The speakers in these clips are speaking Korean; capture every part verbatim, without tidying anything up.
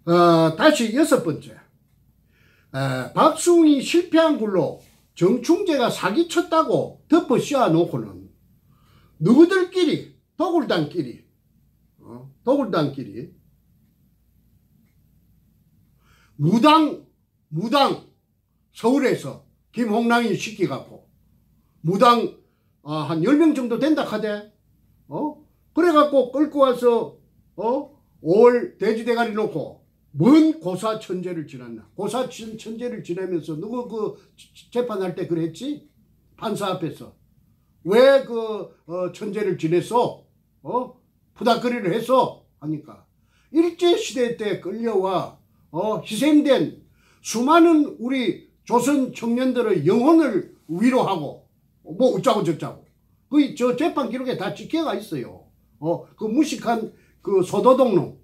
어, 다시 여섯 번째. 에, 박수웅이 실패한 걸로 정충재가 사기쳤다고 덮어 씌워놓고는 누구들끼리, 도굴단끼리, 어, 도굴단끼리, 무당, 무당, 서울에서 김홍랑이 시키갖고, 무당, 어, 한 열 명 정도 된다 카대, 어? 그래갖고 끌고 와서, 어? 오월 돼지대가리 놓고, 뭔 고사 천재를 지났나? 고사 천재를 지내면서 누구 그 재판할 때 그랬지? 판사 앞에서. 왜 그 어, 천재를 지냈어? 어? 푸닥거리를 했어? 하니까. 일제시대 때 끌려와 어, 희생된 수많은 우리 조선 청년들의 영혼을 위로하고 뭐 어쩌고 저쩌고. 그 저 재판 기록에 다 찍혀가 있어요. 어, 그 무식한 그 소도둑놈.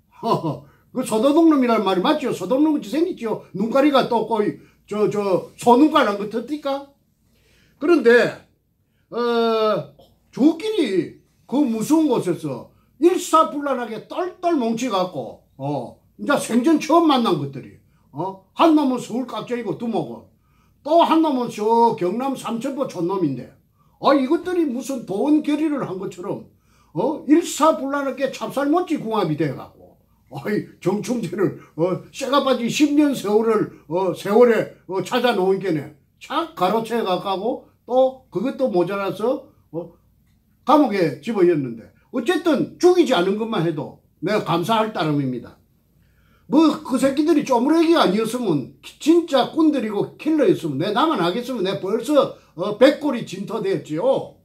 그 소도둑놈이라는 말이 맞죠? 소도둑놈같이 생겼죠? 눈가리가 또 거의 저 저 소눈깔 것 같으니까. 그런데 어 저끼리 그 무서운 곳에서 일사불란하게 똘똘 뭉치갖고 어 이제 생전 처음 만난 것들이 어 한 놈은 서울 깍쟁이고 두목은 또 한 놈은 저 경남 삼천포 촌놈인데 아 이것들이 무슨 돈 결의를 한 것처럼 어 일사불란하게 찹쌀모찌 궁합이 돼갖고 어이 정충재를 어 쇠가 빠진 십 년 세월을 어 세월에 어 찾아 놓은 게네 착 가로채 가까고 또 그것도 모자라서 어 감옥에 집어였는데 어쨌든 죽이지 않은 것만 해도 내가 감사할 따름입니다. 뭐 그 새끼들이 쪼무레기가 아니었으면 진짜 꾼들이고 킬러였으면 내 나만 하겠으면 내가 벌써 어 백골이 진토되었지요.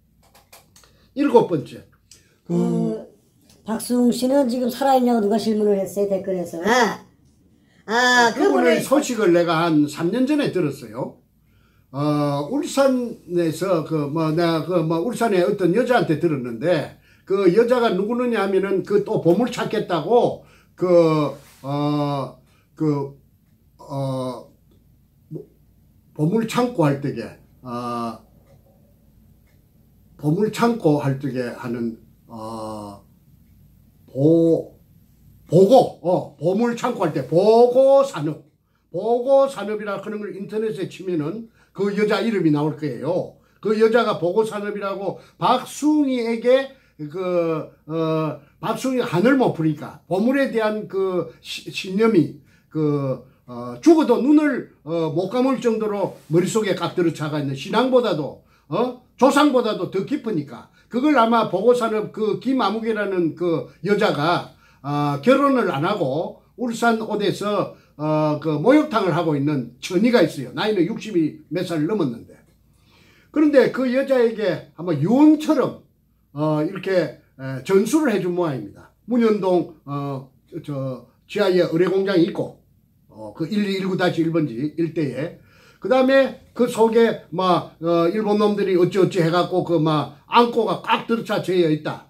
일곱 번째. 그 박수웅 씨는 지금 살아있냐고 누가 질문을 했어요 댓글에서. 아, 아 그분의 소식을 내가 한 삼 년 전에 들었어요. 어 울산에서 그 뭐 내가 그 뭐 울산에 어떤 여자한테 들었는데 그 여자가 누구느냐 하면은 그 또 보물 찾겠다고 그 어 그 어 보물 창고 할 때게 어 보물 창고 할 때게 하는 어 보, 보고, 어, 보물 창고할 때, 보고산업. 보고산업이라 그런 걸 인터넷에 치면은 그 여자 이름이 나올 거예요. 그 여자가 보고산업이라고 박수웅이에게 그, 어, 박수웅이가 하늘 못 푸니까 보물에 대한 그 시, 신념이 그, 어, 죽어도 눈을, 어, 못 감을 정도로 머릿속에 깍 들어차가 있는 신앙보다도, 어, 조상보다도 더 깊으니까 그걸 아마 보고산업 그 김아무개라는 그 여자가 어, 결혼을 안 하고 울산 옷에서 어, 그 목욕탕을 하고 있는 처니가 있어요. 나이는 육십이 몇 살 넘었는데. 그런데 그 여자에게 아마 유언처럼 어, 이렇게 에, 전수를 해준 모양입니다. 문현동 어, 저 지하에 의뢰공장이 있고 어, 그 일이일구 일 번지 일대에 그 다음에 그 속에 막 어, 일본 놈들이 어찌어찌 해갖고 그 막 안고가 꽉 들어차져 있다.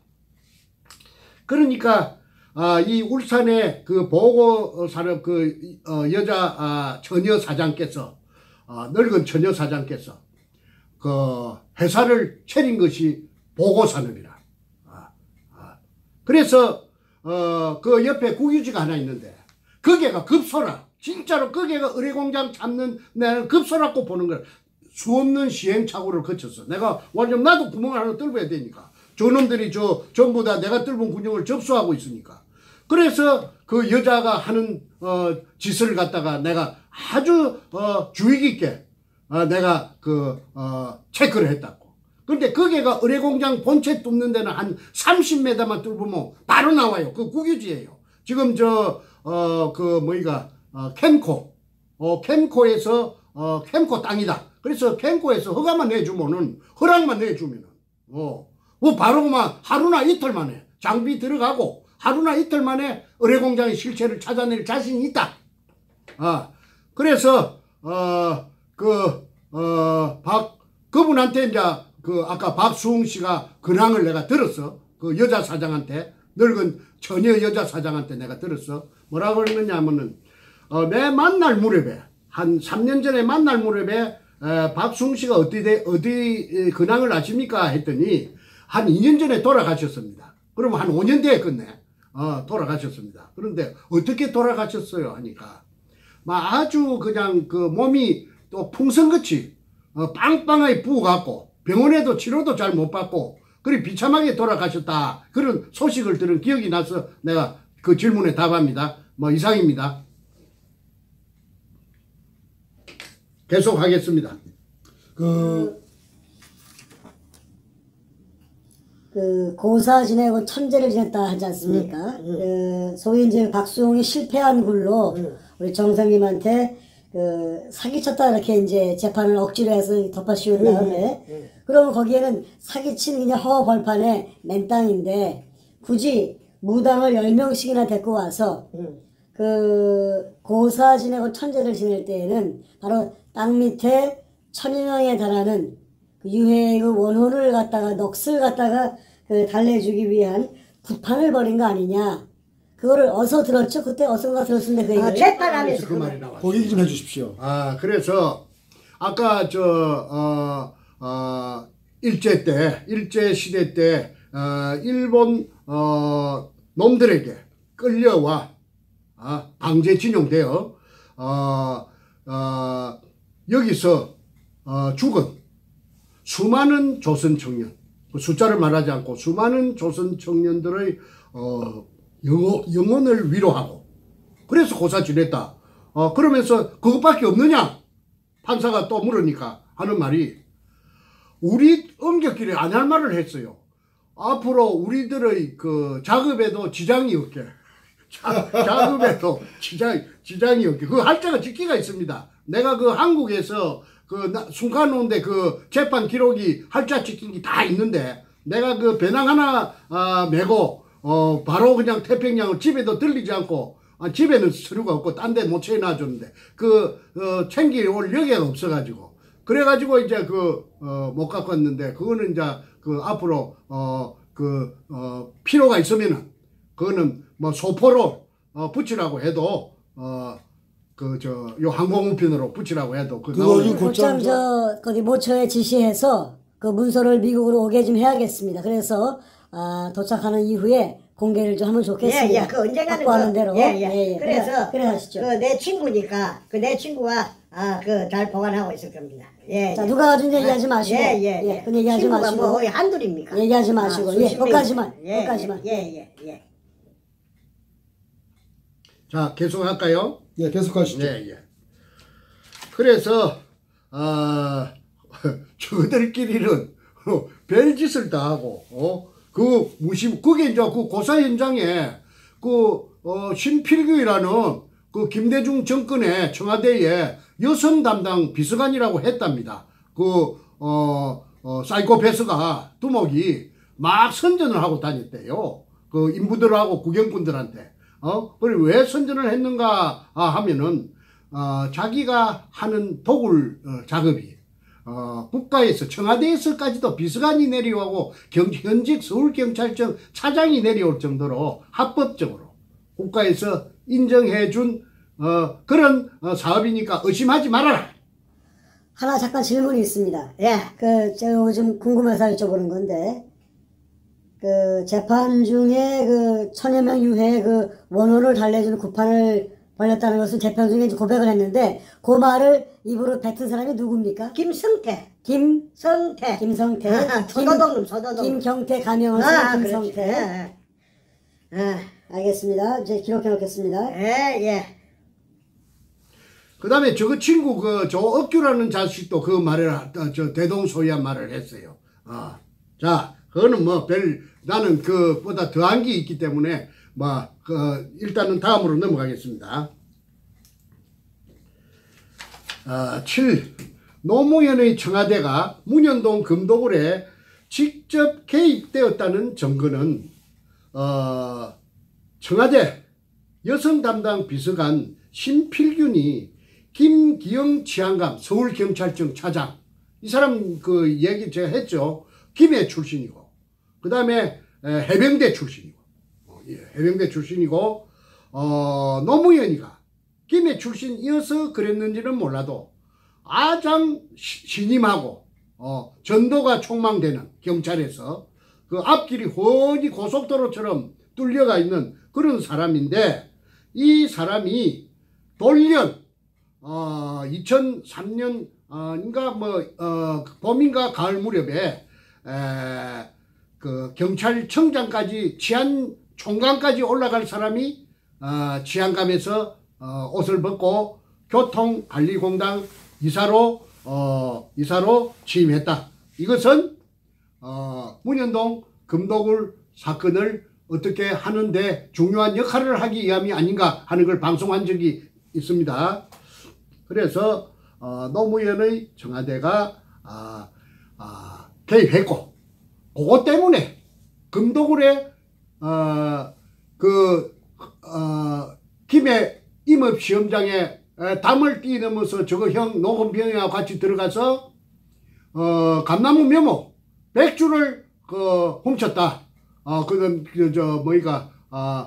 그러니까 아, 이 울산의 그 보고산업 그 어, 여자 아, 처녀 사장께서 어, 늙은 처녀 사장께서 그 회사를 차린 것이 보고산업이라. 아, 아. 그래서 어, 그 옆에 국유지가 하나 있는데 거기가 급소라. 진짜로 거기가 의뢰공장 잡는 내가 급소라고 보는 걸 수 없는 시행착오를 거쳤어. 내가 완전 나도 구멍을 하나 뚫어야 되니까. 저놈들이 저 전부 다 내가 뚫은 군용을 접수하고 있으니까. 그래서 그 여자가 하는 어 짓을 갖다가 내가 아주 어 주의 깊게 어 내가 그 어 체크를 했다고. 근데 거기가 의뢰공장 본체 뚫는 데는 한 삼십 미터만 뚫으면 바로 나와요. 그 국유지예요. 지금 저 어 그 뭐이가 어 캠코 어 캠코에서 어 캠코 땅이다. 그래서 캠코에서 허가만 내주면은 허락만 내주면은 어, 뭐 바로 막 하루나 이틀 만에 장비 들어가고 하루나 이틀 만에 의뢰공장의 실체를 찾아낼 자신이 있다. 아 그래서 어 그 어 박 그분한테 이제 그 아까 박수웅 씨가 근황을 내가 들었어. 그 여자 사장한테 늙은 처녀 여자 사장한테 내가 들었어. 뭐라고 그랬느냐 하면은 어, 내 만날 무렵에 한 삼 년 전에 만날 무렵에 에, 박수웅 씨가 어디 돼, 어디 근황을 아십니까 했더니 한 이 년 전에 돌아가셨습니다. 그러면 한 오 년 뒤에 끝내. 어, 돌아가셨습니다. 그런데 어떻게 돌아가셨어요 하니까 막 아주 그냥 그 몸이 또 풍선같이 어, 빵빵하게 부어갖고 병원에도 치료도 잘 못 받고 그리 비참하게 돌아가셨다. 그런 소식을 들은 기억이 나서 내가 그 질문에 답합니다. 뭐 이상입니다. 계속 하겠습니다. 그, 그 고사 지내고 천재를 지냈다 하지 않습니까? 음, 음. 그 소위 이제 박수홍이 실패한 굴로 음. 우리 정상님한테 그 사기쳤다 이렇게 이제 재판을 억지로 해서 덮어씌운 다음에 음, 음. 그러면 거기에는 사기친 그냥 허벌판에 맨땅인데 굳이 무당을 열 명씩이나 데리고 와서 음. 그 고사 지내고 천재를 지낼 때에는 바로 땅 밑에 천여 명에 달하는 그 유해의 그 원혼을 갖다가 넋을 갖다가 그 달래주기 위한 구판을 벌인 거 아니냐. 그거를 어서 들었죠? 그때 어선가 들었는데 그 얘기를. 아, 재판하면서 그 그 말이 말. 나왔어요. 그 얘기 좀 해주십시오. 아, 그래서 아까 저 어, 어, 일제 때, 일제 시대 때 어, 일본 어, 놈들에게 끌려와 아, 강제 진용되어 어, 어, 여기서 어, 죽은 수많은 조선 청년, 숫자를 말하지 않고 수많은 조선 청년들의 어, 영어, 영혼을 위로하고 그래서 고사 지냈다. 어, 그러면서 그것밖에 없느냐? 판사가 또 물으니까 하는 말이 우리 엄격길에 안 할 말을 했어요. 앞으로 우리들의 그 작업에도 지장이 없게. 자, 작업에도 지장, 지장이 없게. 그 할자가 직기가 있습니다. 내가 그 한국에서 그 순간온데 그 재판 기록이 할자 찍힌 게 다 있는데 내가 그 배낭 하나 아, 메고 어 바로 그냥 태평양을 집에도 들리지 않고 아, 집에는 서류가 없고 딴 데 못 채워놔줬는데 그 어, 챙겨올 여기가 없어가지고 그래가지고 이제 그 어, 못 갖고 왔는데 그거는 이제 그 앞으로 어 그 어, 필요가 있으면은 그거는 뭐 소포로 어, 붙이라고 해도 어 그 저 요 항공우편으로 붙이라고 해도 그 그거 나오는 좀 곧장 저 거기 모처에 지시해서 그 문서를 미국으로 오게 좀 해야겠습니다. 그래서 아, 도착하는 이후에 공개를 좀 하면 좋겠습니다. 예, 예, 그 언젠가는 확보하는 그, 대로. 예, 예. 그래서 그래, 그래 하시죠. 그 내 친구니까 그 내 친구가 아, 그 잘 보관하고 있을 겁니다. 예. 자, 예. 누가 가든지 얘기하지 마시고. 예, 예, 예. 그건 얘기하지 친구가 마시고. 뭐 거의 한둘입니까? 얘기하지 마시고. 예, 수십 명이- 거기까지만. 예, 거기까지만. 예, 예, 예. 자 계속할까요? 예, 계속하시죠. 예, 예. 그래서, 아, 저들끼리는 별짓을 다 하고, 어, 그 무심, 그게 이제 그 고사 현장에 그, 어, 신필규이라는 그 김대중 정권의 청와대에 여성 담당 비서관이라고 했답니다. 그, 어, 어, 사이코패스가 두목이 막 선전을 하고 다녔대요. 그 인부들하고 구경꾼들한테. 어, 그리고 왜 선전을 했는가 하면은, 어, 자기가 하는 도굴 어, 작업이 어, 국가에서 청와대에서까지도 비서관이 내려오고 경, 현직 서울경찰청 차장이 내려올 정도로 합법적으로 국가에서 인정해준 어, 그런 어, 사업이니까 의심하지 말아라. 하나 잠깐 질문이 있습니다. 예. 그, 제가 요즘 궁금해서 여쭤보는 건데, 그, 재판 중에 그, 천여 명 유해의 그, 원혼을 달래주는 구판을 벌렸다는 것을 재판 중에 이제 고백을 했는데, 그 말을 입으로 뱉은 사람이 누굽니까? 김성태. 김, 성태. 김성태. 아, 소도동놈, 소도동. 김경태 가명을 쓴 아, 김성태. 그렇지. 예, 예. 알겠습니다. 이제 기록해 놓겠습니다. 예, 예. 그 다음에 저그 친구 그 저 억규라는 자식도 그 말을 하- 저 대동소이한 말을 했어요. 어. 자, 그거는 뭐 별 나는 그보다 더한 게 있기 때문에 뭐 그 일단은 다음으로 넘어가겠습니다. 어, 칠. 노무현의 청와대가 문현동 금도굴에 직접 개입되었다는 증거는 어, 청와대 여성 담당 비서관 신필균이 김기영 치안감 서울경찰청 차장 이 사람 그 얘기 제가 했죠. 김해 출신이고 그 다음에 해병대 출신이고 어, 예, 해병대 출신이고 어, 노무현이가 김해 출신이어서 그랬는지는 몰라도 가장 시- 신임하고 어, 전도가 촉망되는 경찰에서 그 앞길이 훤히 고속도로처럼 뚫려가 있는 그런 사람인데, 이 사람이 돌연 어, 이천삼 년인가 뭐 어, 봄인가 가을 무렵에 에, 그 경찰청장까지 치안 총관까지 올라갈 사람이 어, 치안감에서 어, 옷을 벗고 교통관리공단 이사로 어, 이사로 취임했다. 이것은 어, 문현동 금도굴 사건을 어떻게 하는데 중요한 역할을 하기 위함이 아닌가 하는 걸 방송한 적이 있습니다. 그래서 어, 노무현의 청와대가 아, 아, 개입했고, 그것 때문에 금도굴에 어, 그 어, 김해 임업시험장에 담을 뛰넘어서 저거 형 노건병이와 같이 들어가서 어, 감나무 묘목 백 주를 그 훔쳤다. 어, 그건 그, 저 뭐이가 아,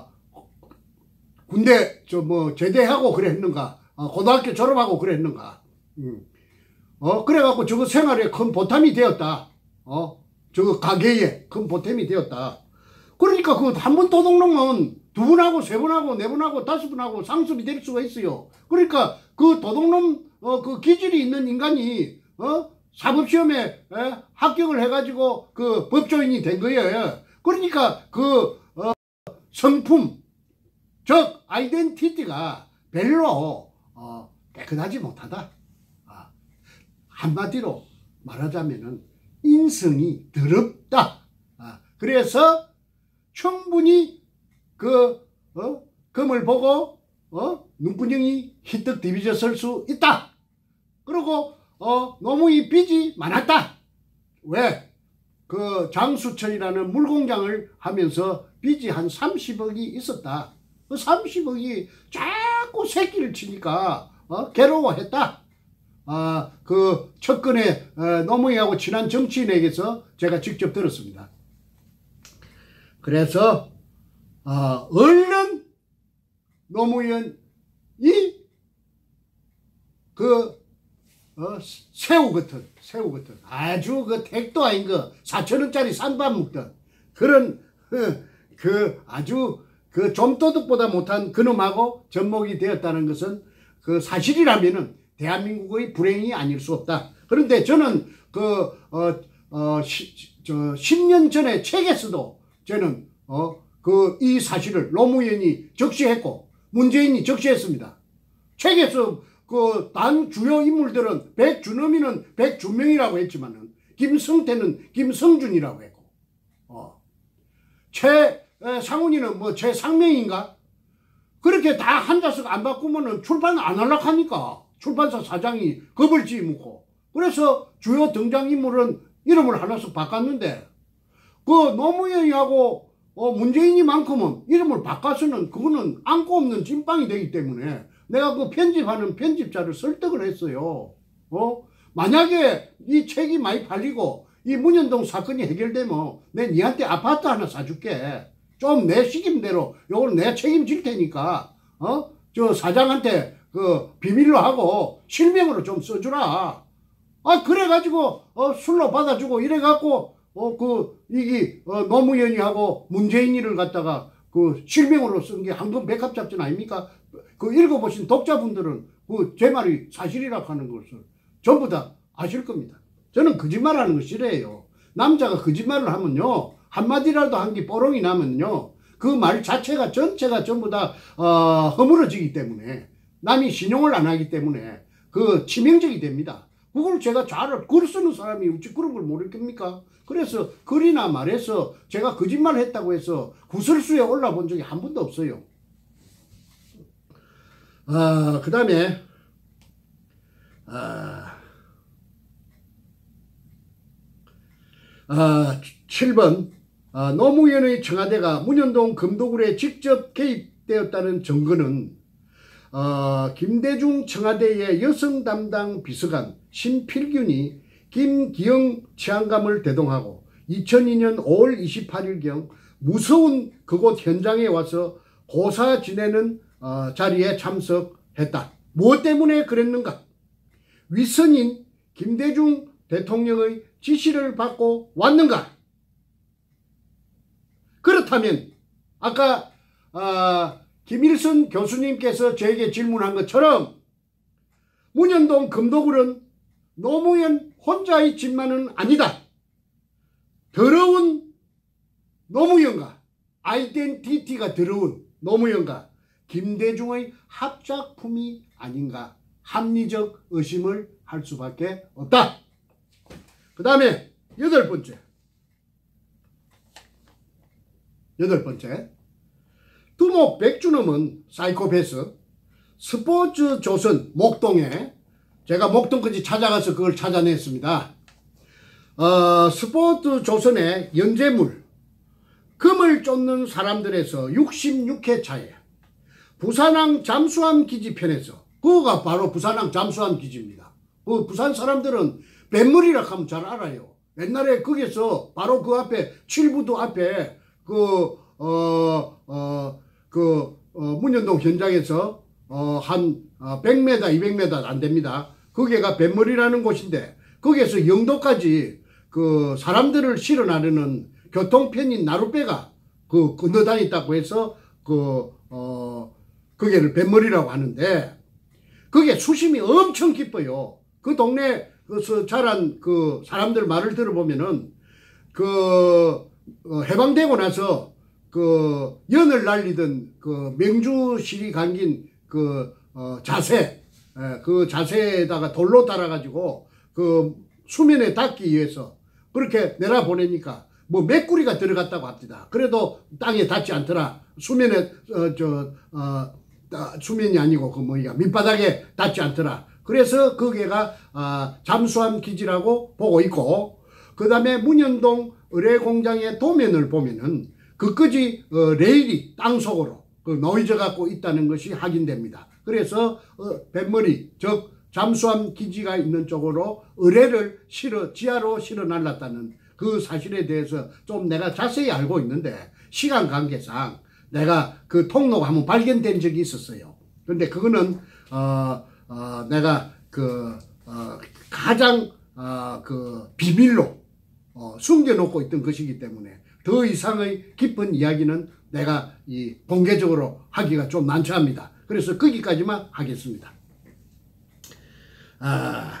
군대 저 뭐 제대하고 그랬는가, 어, 고등학교 졸업하고 그랬는가. 음. 어, 그래갖고 저거 생활에 큰 보탬이 되었다. 어, 저거 가게에 큰 보탬이 되었다. 그러니까 그 한 번 도둑놈은 두 번하고 세 번하고 네 번하고 다섯 번하고 상습이 될 수가 있어요. 그러니까 그 도둑놈 어, 그 기질이 있는 인간이 어, 사법시험에 에, 합격을 해가지고 그 법조인이 된 거예요. 그러니까 그 어, 성품, 즉 아이덴티티가 별로 어, 깨끗하지 못하다. 아, 한마디로 말하자면은 인성이 더럽다. 아, 그래서 충분히 그 어, 검을 보고 어, 눈구녕이 희떡 뒤비졌을 수 있다. 그리고 어, 너무 빚이 많았다. 왜? 그 장수철이라는 물공장을 하면서 빚이 한 삼십억이 있었다. 그 삼십억이 자꾸 새끼를 치니까 어, 괴로워했다. 아, 그 첫근에 어, 노무현하고 친한 정치인에게서 제가 직접 들었습니다. 그래서 어, 얼른 노무현이 그 어, 새우 같은 새우 같은 아주 그 택도 아닌 거 사천 원짜리 싼밥 먹던 그런 어, 그 아주 그 좀도둑보다 못한 그놈하고 접목이 되었다는 것은 그 사실이라면은 대한민국의 불행이 아닐 수 없다. 그런데 저는 그 어, 어, 시, 저 십 년 전에 책에서도 저는 어, 그 이 사실을 노무현이 적시했고 문재인이 적시했습니다. 책에서 그 단 주요 인물들은 백준엄이는 백준명이라고 했지만은 김성태는 김성준이라고 했고, 어. 최상훈이는 뭐 최상명인가? 그렇게 다 한자씩 안 바꾸면은 출판 안 하려고 하니까 출판사 사장이 겁을 지무고, 그래서 주요 등장인물은 이름을 하나씩 바꿨는데 그 노무현이하고 어 문재인이만큼은 이름을 바꿔서는 그거는 안고 없는 찐빵이 되기 때문에 내가 그 편집하는 편집자를 설득을 했어요. 어? 만약에 이 책이 많이 팔리고 이 문현동 사건이 해결되면 내 니한테 아파트 하나 사줄게. 좀 내 시김대로 요걸 내 책임질 테니까 어? 저 사장한테 그 비밀로 하고 실명으로 좀 써주라. 아 그래가지고 어 술로 받아주고 이래갖고 어 그 이게 어, 노무현이하고 문재인이를 갖다가 그 실명으로 쓴 게 황금 백합작전 아닙니까? 그 읽어보신 독자분들은 그 제 말이 사실이라고 하는 것을 전부 다 아실 겁니다. 저는 거짓말하는 거 싫어해요. 남자가 거짓말을 하면요 한마디라도 한 게 뽀롱이 나면요 그 말 자체가 전체가 전부 다 어, 허물어지기 때문에, 남이 신용을 안 하기 때문에 그 치명적이 됩니다. 그걸 제가 잘 글 쓰는 사람이 어찌 그런 걸 모를 겁니까? 그래서 글이나 말해서 제가 거짓말 했다고 해서 구설수에 올라본 적이 한 번도 없어요. 아, 그 다음에 아, 아, 칠 번 아, 노무현의 청와대가 문현동 금도굴에 직접 개입되었다는 증거는 어, 김대중 청와대의 여성 담당 비서관 신필균이 김기영 치안감을 대동하고 이천이 년 오월 이십팔일경 무서운 그곳 현장에 와서 고사 지내는 어, 자리에 참석했다. 무엇 때문에 그랬는가? 위선인 김대중 대통령의 지시를 받고 왔는가? 그렇다면 아까 어, 김일선 교수님께서 저에게 질문한 것처럼 문현동 금도굴은 노무현 혼자의 집만은 아니다. 더러운 노무현과 아이덴티티가 더러운 노무현과 김대중의 합작품이 아닌가 합리적 의심을 할 수밖에 없다. 그 다음에 여덟 번째 여덟 번째 두목 백주놈은 사이코패스 스포츠 조선 목동에 제가 목동까지 찾아가서 그걸 찾아냈습니다. 어, 스포츠 조선의 연재물 금을 쫓는 사람들에서 육십육 회 차에 부산항 잠수함 기지편에서 그거가 바로 부산항 잠수함 기지입니다. 그 부산 사람들은 뱃물이라 하면 잘 알아요. 옛날에 거기서 바로 그 앞에 칠부도 앞에 그 어 어 그 어, 문현동 현장에서 어, 한 어, 백 미터 이백 미터 안 됩니다. 거기가 뱃물이라는 곳인데 거기에서 영도까지 그 사람들을 실어 나르는 교통편인 나룻배가 그 건너다녔다고 해서 그 어 거기를 뱃물이라고 하는데 그게 수심이 엄청 깊어요. 그 동네에서 자란 그 사람들 말을 들어보면은 그 어, 해방되고 나서 그 연을 날리던 그 명주실이 감긴 그 어, 자세 에, 그 자세에다가 돌로 달아가지고 그 수면에 닿기 위해서 그렇게 내려보내니까 뭐 메꾸리가 들어갔다고 합니다. 그래도 땅에 닿지 않더라. 수면에 어, 저 어, 수면이 아니고 그 뭐야 밑바닥에 닿지 않더라. 그래서 거기가 어, 잠수함 기지라고 보고 있고 그 다음에 문현동 의뢰공장의 도면을 보면은 끝까지 어, 레일이 땅속으로 그 놓여져 갖고 있다는 것이 확인됩니다. 그래서 어, 뱃머리 즉 잠수함 기지가 있는 쪽으로 의뢰를 실어 지하로 실어 날랐다는 그 사실에 대해서 좀 내가 자세히 알고 있는데 시간 관계상 내가 그 통로가 한번 발견된 적이 있었어요. 그런데 그거는 어, 어, 내가 그 어, 가장 어, 그 비밀로 어, 숨겨놓고 있던 것이기 때문에 더 이상의 깊은 이야기는 내가 이 공개적으로 하기가 좀 난처합니다. 그래서 거기까지만 하겠습니다. 아,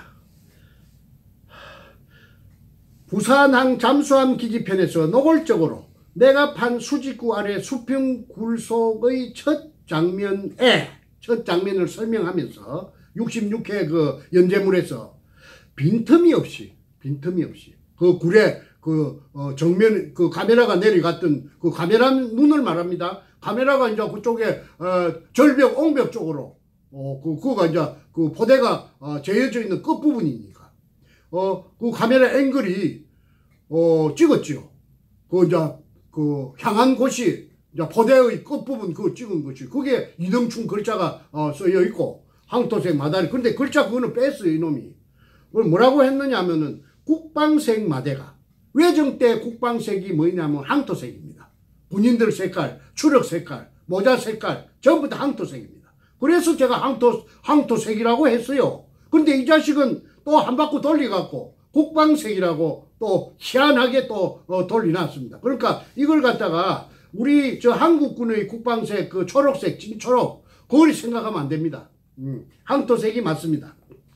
부산항 잠수함 기지편에서 노골적으로 내가 판 수직구 아래 수평 굴속의 첫 장면에 첫 장면을 설명하면서 육십육 회 그 연재물에서 빈틈이 없이 빈틈이 없이 그 굴에 그 어, 정면 그 카메라가 내려갔던 그 카메라 눈을 말합니다. 카메라가 이제 그쪽에 어, 절벽 옹벽 쪽으로 어, 그 그거가 이제 그 포대가 어, 재어져 있는 끝 부분이니까 어, 그 카메라 앵글이 어, 찍었지요. 그 이제 그 향한 곳이 이제 포대의 끝 부분 그거 찍은 것이 그게 이등충 글자가 어, 쓰여 있고 황토색 마다리. 근데 글자 그거는 뺐어요 이놈이. 뭐라고 했느냐 하면은 국방색 마대가 외정 때 국방색이 뭐냐면 황토색입니다. 군인들 색깔, 추력 색깔, 모자 색깔 전부 다 황토색입니다. 그래서 제가 황토, 황토색이라고 했어요. 근데 이 자식은 또 한 바퀴 돌려갖고 국방색이라고 또 희한하게 또 어, 돌려놨습니다. 그러니까 이걸 갖다가 우리 저 한국군의 국방색 그 초록색, 진초록 그걸 생각하면 안 됩니다. 음, 황토색이 맞습니다.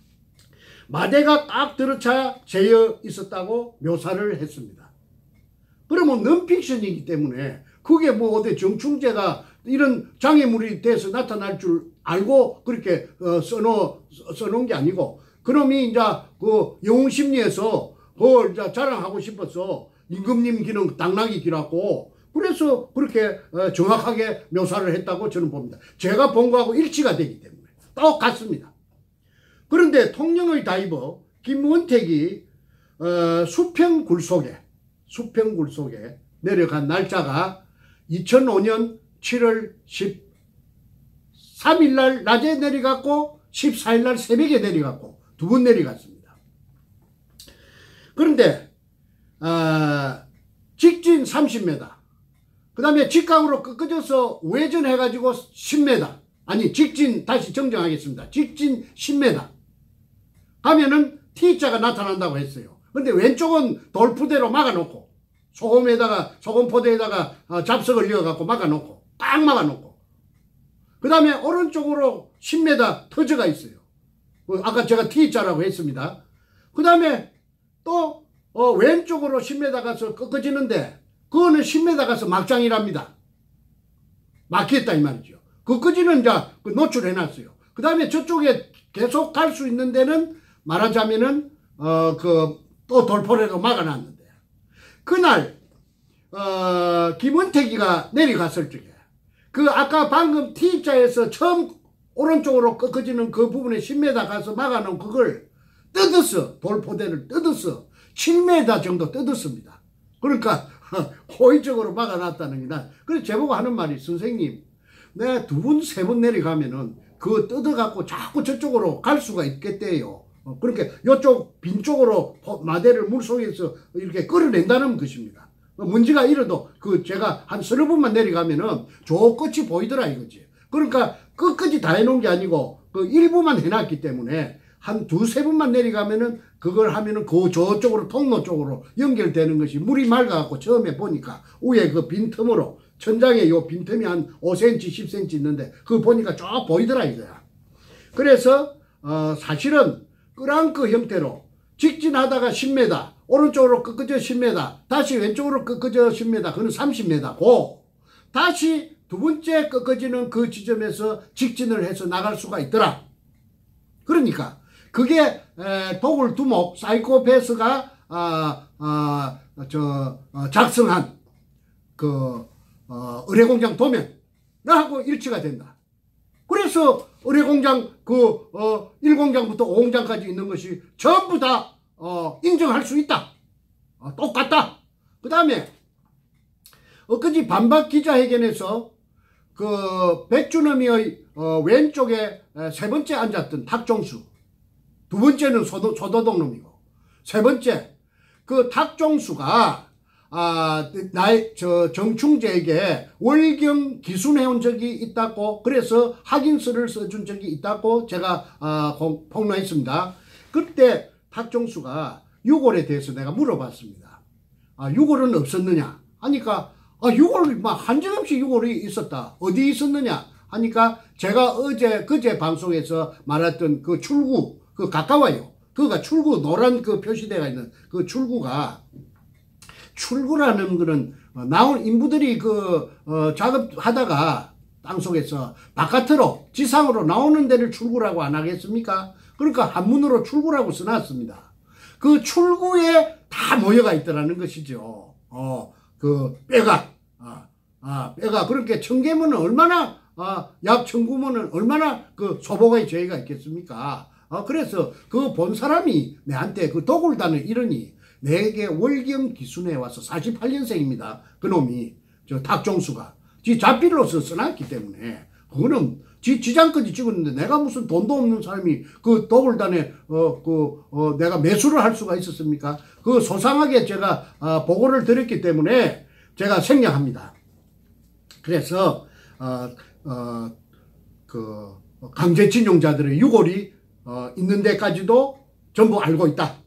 마대가 딱 들어차 재어 있었다고 묘사를 했습니다. 그러면 넌픽션이기 때문에 그게 뭐 어디 정충제가 이런 장애물이 돼서 나타날 줄 알고 그렇게 어, 써놓, 써놓은 게 아니고 그놈이 이제 그 영웅심리에서 그걸 이제 자랑하고 싶어서 임금님 기는 당나귀 기라고 그래서 그렇게 어, 정확하게 묘사를 했다고 저는 봅니다. 제가 본 거하고 일치가 되기 때문에 똑같습니다. 그런데 통영의 다이버 김원택이 어, 수평굴 속에 수평굴 속에 내려간 날짜가 이천오 년 칠월 십삼 일 날 낮에 내려갔고 십사 일 날 새벽에 내려갔고 두 번 내려갔습니다. 그런데 어, 직진 삼십 미터 그 다음에 직각으로 꺾어져서 외전해가지고 십 미터 아니 직진 다시 정정하겠습니다. 직진 십 미터 하면은 T자가 나타난다고 했어요. 근데 왼쪽은 돌푸대로 막아놓고 소금에다가 소금 포대에다가 어, 잡석을 이어갖고 막아놓고 딱 막아놓고 그 다음에 오른쪽으로 십 미터 터져가 있어요. 어, 아까 제가 T자라고 했습니다. 그 다음에 또 어, 왼쪽으로 십 미터 가서 꺾어지는데 그거는 십 미터 가서 막장이랍니다. 막혔다 이 말이죠. 꺾어지는 이제 노출해놨어요. 그 다음에 저쪽에 계속 갈 수 있는 데는 말하자면은 어 그 또 돌포레로 막아놨는데 그날 어 김은택이가 내려갔을 적에 그 아까 방금 T자에서 처음 오른쪽으로 꺾어지는 그 부분에 십 미터 가서 막아놓은 그걸 뜯었어. 돌포대를 뜯었어. 칠 미터 정도 뜯었습니다. 그러니까 호의적으로 막아놨다는 게 나. 그래서 제보고 하는 말이 선생님 내가 두 번 세 번 내려가면은 그거 뜯어갖고 자꾸 저쪽으로 갈 수가 있겠대요. 어, 그러니까 이쪽 빈 쪽으로 마대를 물속에서 이렇게 끌어낸다는 것입니다. 문제가 이래도 그 제가 한 서너 번만 내려가면은 저 끝이 보이더라 이거지. 그러니까 끝까지 다 해놓은 게 아니고 그 일부만 해놨기 때문에 한 두세 번만 내려가면은 그걸 하면은 그 저쪽으로 통로 쪽으로 연결되는 것이 물이 맑아갖고 처음에 보니까 위에 그 빈틈으로 천장에 요 빈틈이 한 오 센티미터 십 센티미터 있는데 그거 보니까 쫙 보이더라 이거야. 그래서 어 사실은 끌안크 형태로 직진하다가 십 미터 오른쪽으로 꺾어져 십 미터 다시 왼쪽으로 꺾어져 십 미터 그는 삼십 미터고 다시 두 번째 꺾어지는 그 지점에서 직진을 해서 나갈 수가 있더라. 그러니까 그게 에, 도굴 두목 사이코패스가 아, 아, 저, 어, 작성한 그 어, 의뢰공장 도면 나하고 일치가 된다. 그래서 의뢰공장 그 어, 일 공장부터 오 공장까지 있는 것이 전부 다 어, 인정할 수 있다. 어, 똑같다. 그 다음에 엊그제 반박 기자회견에서 그 백준엄이의 어, 왼쪽에 세 번째 앉았던 탁종수, 두 번째는 소도, 소도동 놈이고, 세 번째 그 탁종수가 아, 나의 저 정충재에게 월경 기순해온 적이 있다고 그래서 확인서를 써준 적이 있다고 제가 아, 폭로했습니다. 그때 탁종수가 유골에 대해서 내가 물어봤습니다. 아, 유골은 없었느냐 하니까 아, 유골이 막 한정없이 유골이 있었다. 어디 있었느냐 하니까 제가 어제 그제 방송에서 말했던 그 출구 그 가까워요. 그가 출구 노란 그 표시대가 있는 그 출구가 출구라는 거는 나온 인부들이 그 어, 작업하다가 땅속에서 바깥으로 지상으로 나오는 데를 출구라고 안 하겠습니까? 그러니까 한문으로 출구라고 써놨습니다. 그 출구에 다 모여가 있더라는 것이죠. 어, 그 뼈가 아, 아 뼈가 그렇게 청계문은 얼마나 아, 약 청구문은 얼마나 그 소보가의 죄가 있겠습니까? 아, 그래서 그 본 사람이 내한테 그 도굴단을 이러니 내게 월경 기순에 와서 사십팔 년생입니다. 그놈이 저 탁종수가 지 자필로서 써놨기 때문에 그거는 지 지장까지 찍었는데 내가 무슨 돈도 없는 사람이 그 도굴단에 어 그 어 내가 매수를 할 수가 있었습니까? 그 소상하게 제가 아, 보고를 드렸기 때문에 제가 생략합니다. 그래서 어 어 그 강제징용자들의 유골이 어 있는 데까지도 전부 알고 있다.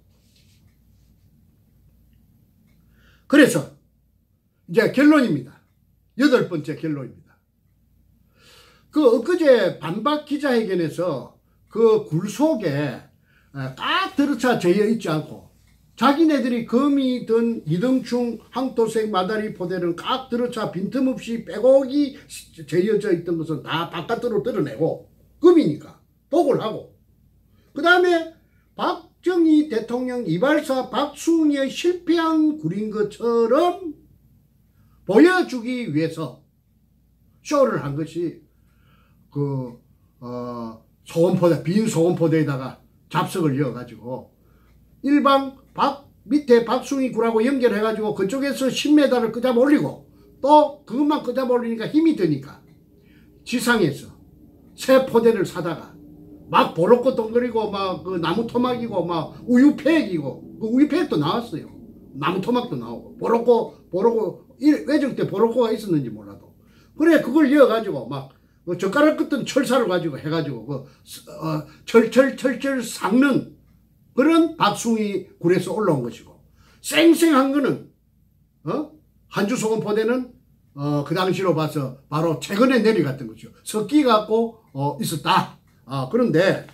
그래서 이제 결론입니다. 여덟 번째 결론입니다. 그 엊그제 반박 기자회견에서 그 굴 속에 딱 들어차 재어 있지 않고 자기네들이 거미든 이등충 항토색 마다리 포대를 깍 들어차 빈틈없이 빼곡이 재어져 있던 것은 다 바깥으로 드러내고 금이니까 보고를 하고 그 다음에 박정희 대통령 이발사 박숭이의 실패한 굴인 것처럼 보여주기 위해서 쇼를 한 것이 그 어, 소금포대 빈 소금포대에다가 잡석을 이어가지고 일방 박 밑에 박숭이 굴하고 연결해가지고 그쪽에서 십 미터를 끄잡아 올리고 또 그것만 끄잡아 올리니까 힘이 드니까 지상에서 새 포대를 사다가 막 보로꼬 동그리고 막 그 나무 토막이고 막 우유팩이고 그 우유팩도 나왔어요. 나무 토막도 나오고 보로꼬 보로꼬 외정 때 보로꼬가 있었는지 몰라도 그래 그걸 이어가지고 막 그 젓가락 끝은 철사를 가지고 해가지고 그 어, 철철철철 삭는 그런 박숭이 굴에서 올라온 것이고 쌩쌩한 거는 어? 한주 소금 포대는 어, 그 당시로 봐서 바로 최근에 내려갔던 거죠. 섞이 갖고 어, 있었다. 아, 그런데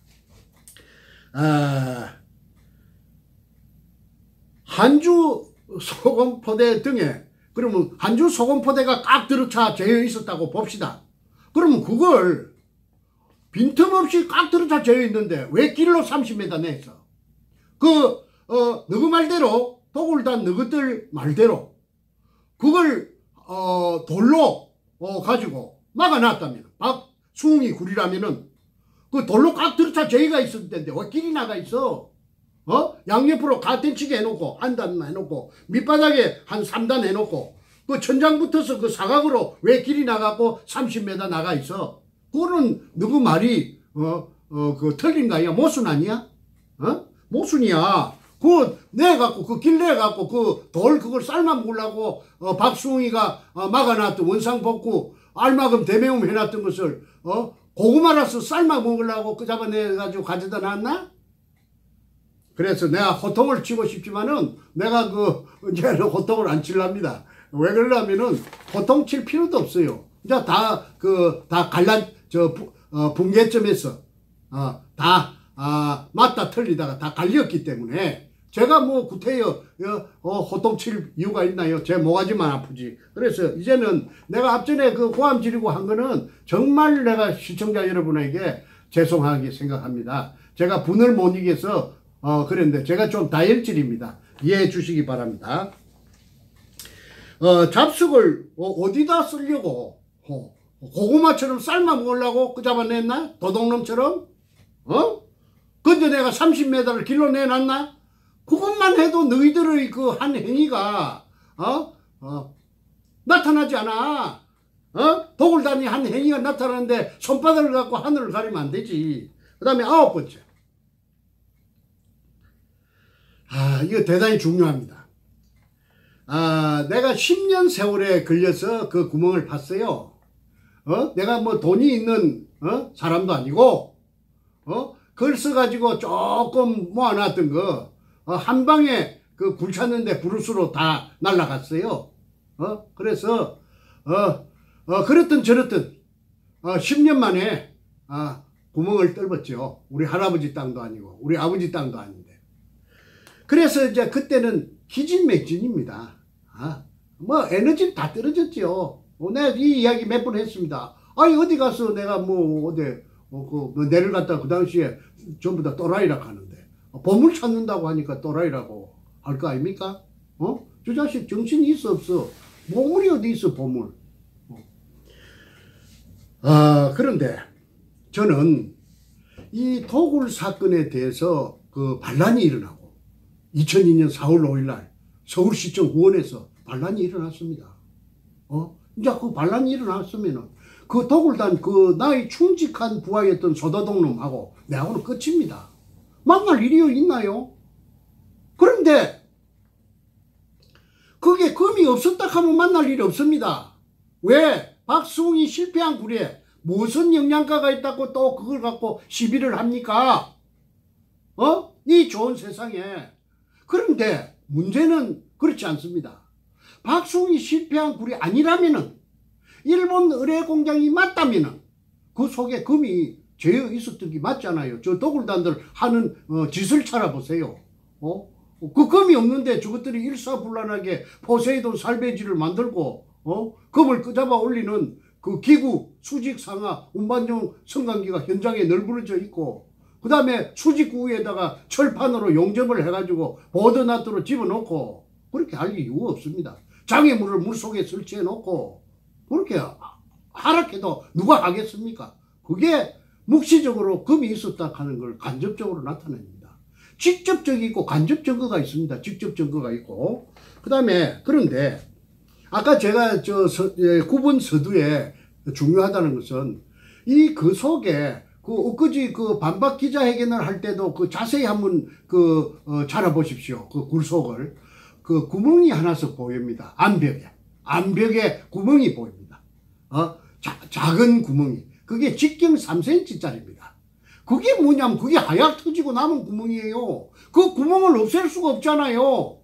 아, 한주 소금 포대 등에 그러면 한주 소금 포대가 꽉 들어차 재어 있었다고 봅시다. 그러면 그걸 빈틈없이 꽉 들어차 재어 있는데 왜 길로 삼십 미터 내서 그 어, 너그 말대로 도굴단 너그들 말대로 그걸 어, 돌로 어, 가지고 막아놨다면 박수웅이 굴이라면은 그 돌로 꽉 들어차 저희가 있을 텐데 왜 길이 나가 있어? 어? 양옆으로 가텐치게 해놓고 한 단 해놓고 밑바닥에 한 삼 단 해놓고 그 천장 붙어서 그 사각으로 왜 길이 나가고 삼십 미터 나가 있어? 그거는 누구 말이 어, 어, 그 틀린 거 아니야? 모순 아니야? 어? 모순이야. 그 내갖고 그 길 내갖고 그 돌 그걸 삶아 먹으려고 어, 박수웅이가 어, 막아놨던 원상복구 알마금 대매움 해놨던 것을 어 고구마라서 삶아 먹으려고 그 잡아내가지고 가져다 놨나? 그래서 내가 호통을 치고 싶지만은 내가 그 이제는 호통을 안 칠랍니다. 왜 그러냐면은 호통 칠 필요도 없어요. 이제 다 그 다 갈란 저 부, 어, 붕괴점에서 어, 다 아, 맞다 틀리다가 다 갈렸기 때문에 제가 뭐 구태여 어, 호통 칠 이유가 있나요? 제 모가지만 아프지. 그래서 이제는 내가 앞전에 그 고함 지르고 한 거는 정말 내가 시청자 여러분에게 죄송하게 생각합니다. 제가 분을 못 이겨서 어, 그랬는데 제가 좀 다혈질입니다. 이해해 주시기 바랍니다. 어, 잡숙을 어, 어디다 쓰려고 어, 고구마처럼 삶아 먹으려고 그 잡아냈나? 도둑놈처럼? 어? 근데 내가 삼십 미터를 길로 내놨나? 그것만 해도 너희들의 그 한 행위가 어? 어? 나타나지 않아. 어? 도굴단이 한 행위가 나타나는데 손바닥을 갖고 하늘을 가리면 안 되지. 그 다음에 아홉 번째. 아, 이거 대단히 중요합니다. 아, 내가 십 년 세월에 걸려서 그 구멍을 팠어요. 어? 내가 뭐 돈이 있는 어? 사람도 아니고 어? 글 써가지고 조금 모아놨던 거 어, 한 방에 그 굴 찾는데 부르스로 다 날라갔어요. 어? 그래서 어, 어, 그렇든 저렇든 어, 십 년 만에 아, 구멍을 뚫었죠. 우리 할아버지 땅도 아니고 우리 아버지 땅도 아닌데. 그래서 이제 그때는 기진맥진입니다. 아, 뭐 에너지는 다 떨어졌죠. 어, 내가 이 이야기 몇 번 했습니다. 아니 어디 가서 내가 뭐 어디 어, 그, 뭐 내를 갖다 그 당시에 전부 다 또라이라 하는데 보물 찾는다고 하니까 또라이라고 할 거 아닙니까? 어? 저 자식 정신이 있어 없어? 보물이 어디 있어 보물? 어. 아, 그런데 저는 이 도굴 사건에 대해서 그 반란이 일어나고 이천이 년 사월 오일 날 서울시청 후원에서 반란이 일어났습니다. 어? 이제 그 반란이 일어났으면은 그 도굴단 그 나의 충직한 부하였던 소도동놈하고 내하고는 끝입니다. 만날 일이 있나요? 그런데 그게 금이 없었다 하면 만날 일이 없습니다. 왜? 박수웅이 실패한 굴에 무슨 영양가가 있다고 또 그걸 갖고 시비를 합니까? 어? 이 좋은 세상에. 그런데 문제는 그렇지 않습니다. 박수웅이 실패한 굴이 아니라면은 일본 의뢰 공장이 맞다면은 그 속에 금이 재어 있었던 게 맞잖아요. 저 도굴단들 하는 어, 짓을 찾아보세요. 어? 그 금이 없는데 저것들이 일사불란하게 포세이돈 살배지를 만들고 어? 금을 끄잡아 올리는 그 기구 수직 상하 운반용 성강기가 현장에 널브러져 있고 그 다음에 수직구 위에다가 철판으로 용접을 해가지고 보드나트로 집어넣고 그렇게 할 이유가 없습니다. 장애물을 물속에 설치해 놓고 그렇게 하락해도 누가 하겠습니까? 그게 묵시적으로 금이 있었다 하는 걸 간접적으로 나타냅니다. 직접적이 있고 간접 증거가 있습니다. 직접 증거가 있고. 그 다음에 그런데 아까 제가 저 서, 예, 구분 서두에 중요하다는 것은 이 그 속에 그 엊그제 그 반박 기자회견을 할 때도 그 자세히 한번 그 어, 찾아보십시오. 그 굴속을 그 구멍이 하나씩 보입니다. 암벽에 암벽에 구멍이 보입니다. 어 자, 작은 구멍이 그게 직경 삼 센티미터짜리입니다. 그게 뭐냐면 그게 하얗 터지고 남은 구멍이에요. 그 구멍을 없앨 수가 없잖아요. 그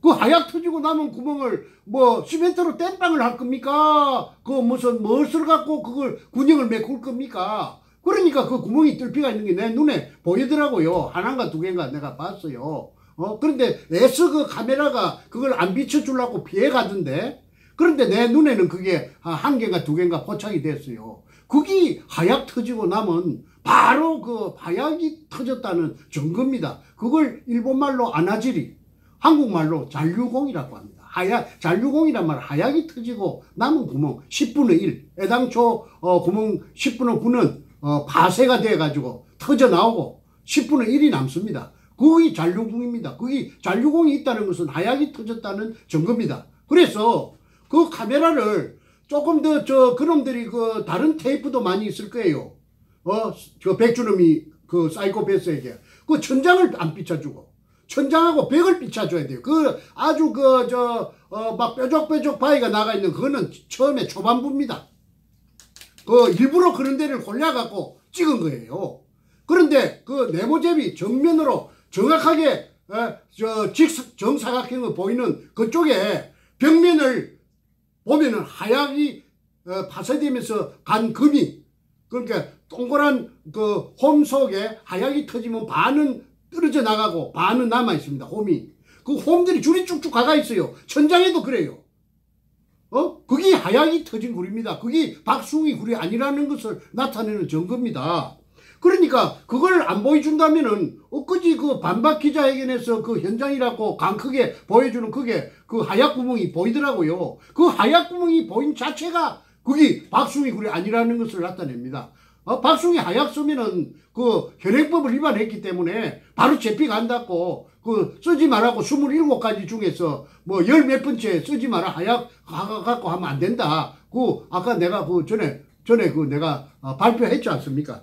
그 하약 터지고 남은 구멍을 뭐 시멘트로 땜빵을 할 겁니까? 그 무슨 무엇을 갖고 그걸 군형을 메꿀 겁니까? 그러니까 그 구멍이 뚫기가 있는 게 내 눈에 보이더라고요. 하나인가 두 개인가 내가 봤어요. 어 그런데 애써 그 카메라가 그걸 안 비춰주려고 피해 가던데, 그런데 내 눈에는 그게 한 개인가 두 개인가 포착이 됐어요. 그게 하약 터지고 나면 바로 그 하약이 터졌다는 증거입니다. 그걸 일본말로 아나지리, 한국말로 잔류공이라고 합니다. 하약, 잔류공이란 말, 하약이 터지고 남은 구멍 십분의 일, 애당초 어, 구멍 십분의 구는 어, 파쇄가 돼가지고 터져 나오고 십분의 일이 남습니다. 그게 잔류공입니다. 그게 잔류공이 있다는 것은 하약이 터졌다는 증거입니다. 그래서 그 카메라를 조금 더 저 그놈들이 그 다른 테이프도 많이 있을 거예요. 어, 저 백주놈이 그 사이코패스에게 그 천장을 안 비춰주고 천장하고 벽을 비춰줘야 돼요. 그 아주 그 저 어 막 뾰족뾰족 바위가 나가 있는 그거는 처음에 초반부입니다. 그 일부러 그런 데를 골라갖고 찍은 거예요. 그런데 그 네모잽이 정면으로 정확하게 에, 저 직 정사각형을 보이는 그쪽에 벽면을 보면은 하약이 어, 파쇄되면서 간 금이, 그러니까 동그란 그 홈 속에 하약이 터지면 반은 떨어져 나가고 반은 남아 있습니다. 홈이. 그 홈들이 줄이 쭉쭉 가가 있어요. 천장에도 그래요. 어? 그게 하약이 터진 굴입니다. 그게 박숭이 굴이 아니라는 것을 나타내는 증거입니다. 그러니까 그걸 안 보여준다면은 엊그제 그 반박 기자회견에서 그 현장이라고 강 크게 보여주는 그게 그 하약 구멍이 보이더라고요. 그 하약 구멍이 보인 자체가 그게 박숭이 굴이 아니라는 것을 나타냅니다. 어, 박숭이 하약 쓰면은 그 현행법을 위반했기 때문에 바로 재피간다고 그 쓰지 말라고 스물일곱 가지 중에서 뭐 열 몇 번째 쓰지 마라 하약 갖고 하면 안 된다. 그 아까 내가 그 전에 전에 그 내가 어, 발표했지 않습니까?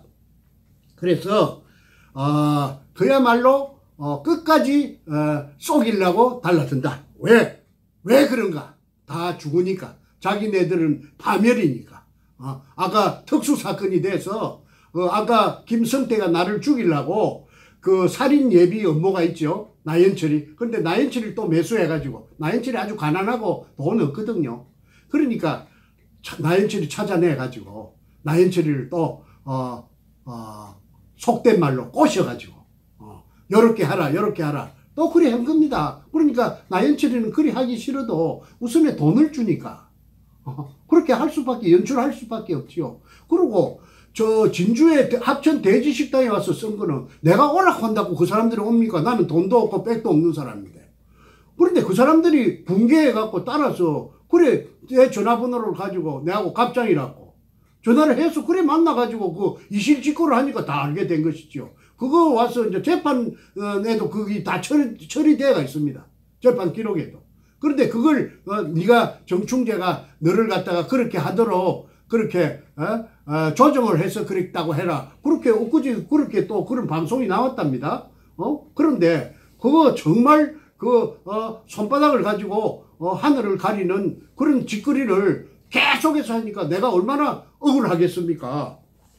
그래서 어, 그야말로 어, 끝까지 어, 쏘기려고 달라든다. 왜? 왜 그런가? 다 죽으니까. 자기네들은 파멸이니까. 어, 아까 특수사건이 돼서 어, 아까 김성태가 나를 죽이려고 그 살인 예비 업무가 있죠. 나연철이. 근데 나연철이 또 매수해가지고, 나연철이 아주 가난하고 돈 없거든요. 그러니까 나연철이 찾아내가지고 나연철이를 또 어, 어, 속된 말로 꼬셔가지고 어, 요렇게 하라 요렇게 하라 또 그래 한 겁니다. 그러니까 나연철이는 그리 하기 싫어도 우선에 돈을 주니까 어, 그렇게 할 수밖에, 연출할 수밖에 없지요. 그리고 저 진주의 합천 대지식당에 와서 쓴 거는 내가 오락한다고 그 사람들이 옵니까? 나는 돈도 없고 백도 없는 사람인데. 그런데 그 사람들이 붕괴해갖고 따라서 그래 내 전화번호를 가지고 내하고 갑장이라고 전화를 해서 그래 만나가지고 그 이실직고를 하니까 다 알게 된 것이죠. 그거 와서 이제 재판에도 그게 다 처리, 처리되어가 있습니다. 재판 기록에도. 그런데 그걸 어, 네가 정충재가 너를 갖다가 그렇게 하도록 그렇게 어? 어, 조정을 해서 그랬다고 해라. 그렇게 엊그제 그렇게 또 그런 방송이 나왔답니다. 어? 그런데 그거 정말 그 어, 손바닥을 가지고 어, 하늘을 가리는 그런 짓거리를 계속해서 하니까 내가 얼마나 억울하겠습니까?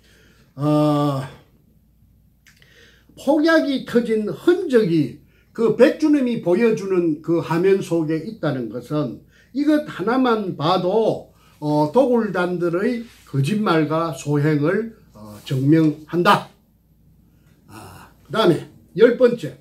어, 폭약이 터진 흔적이 그 백주님이 보여주는 그 화면 속에 있다는 것은 이것 하나만 봐도 어, 도굴단들의 거짓말과 소행을 어, 증명한다. 아, 그 다음에 열 번째,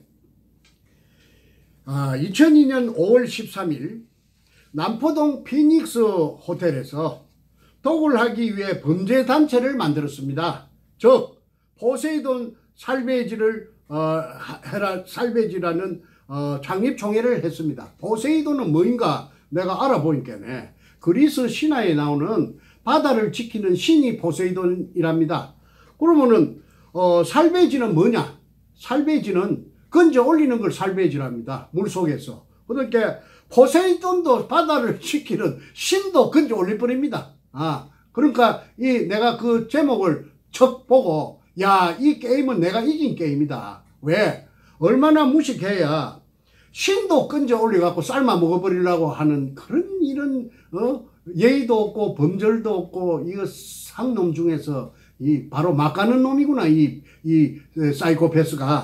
아, 이천이 년 오월 십삼일 남포동 피닉스 호텔에서 도굴하기 위해 범죄단체를 만들었습니다. 즉 포세이돈 살베이지를 어, 해라 살베이지라는 어, 창립총회를 했습니다. 포세이돈은 뭐인가 내가 알아보니까네, 그리스 신화에 나오는 바다를 지키는 신이 포세이돈이랍니다. 그러면은 어, 살베이지는 뭐냐? 살베이지는 건져 올리는 걸 살베이지랍니다. 물속에서. 그러니까 포세이돈도 바다를 지키는 신도 건져 올릴 뻔입니다. 아, 그러니까 이 내가 그 제목을 척 보고 야, 이 게임은 내가 이긴 게임이다. 왜? 얼마나 무식해야 신도 건져 올려갖고 삶아 먹어버리려고 하는 그런 이런 어? 예의도 없고 범절도 없고 이거 상놈 중에서 이 바로 막 가는 놈이구나. 이, 이 사이코패스가.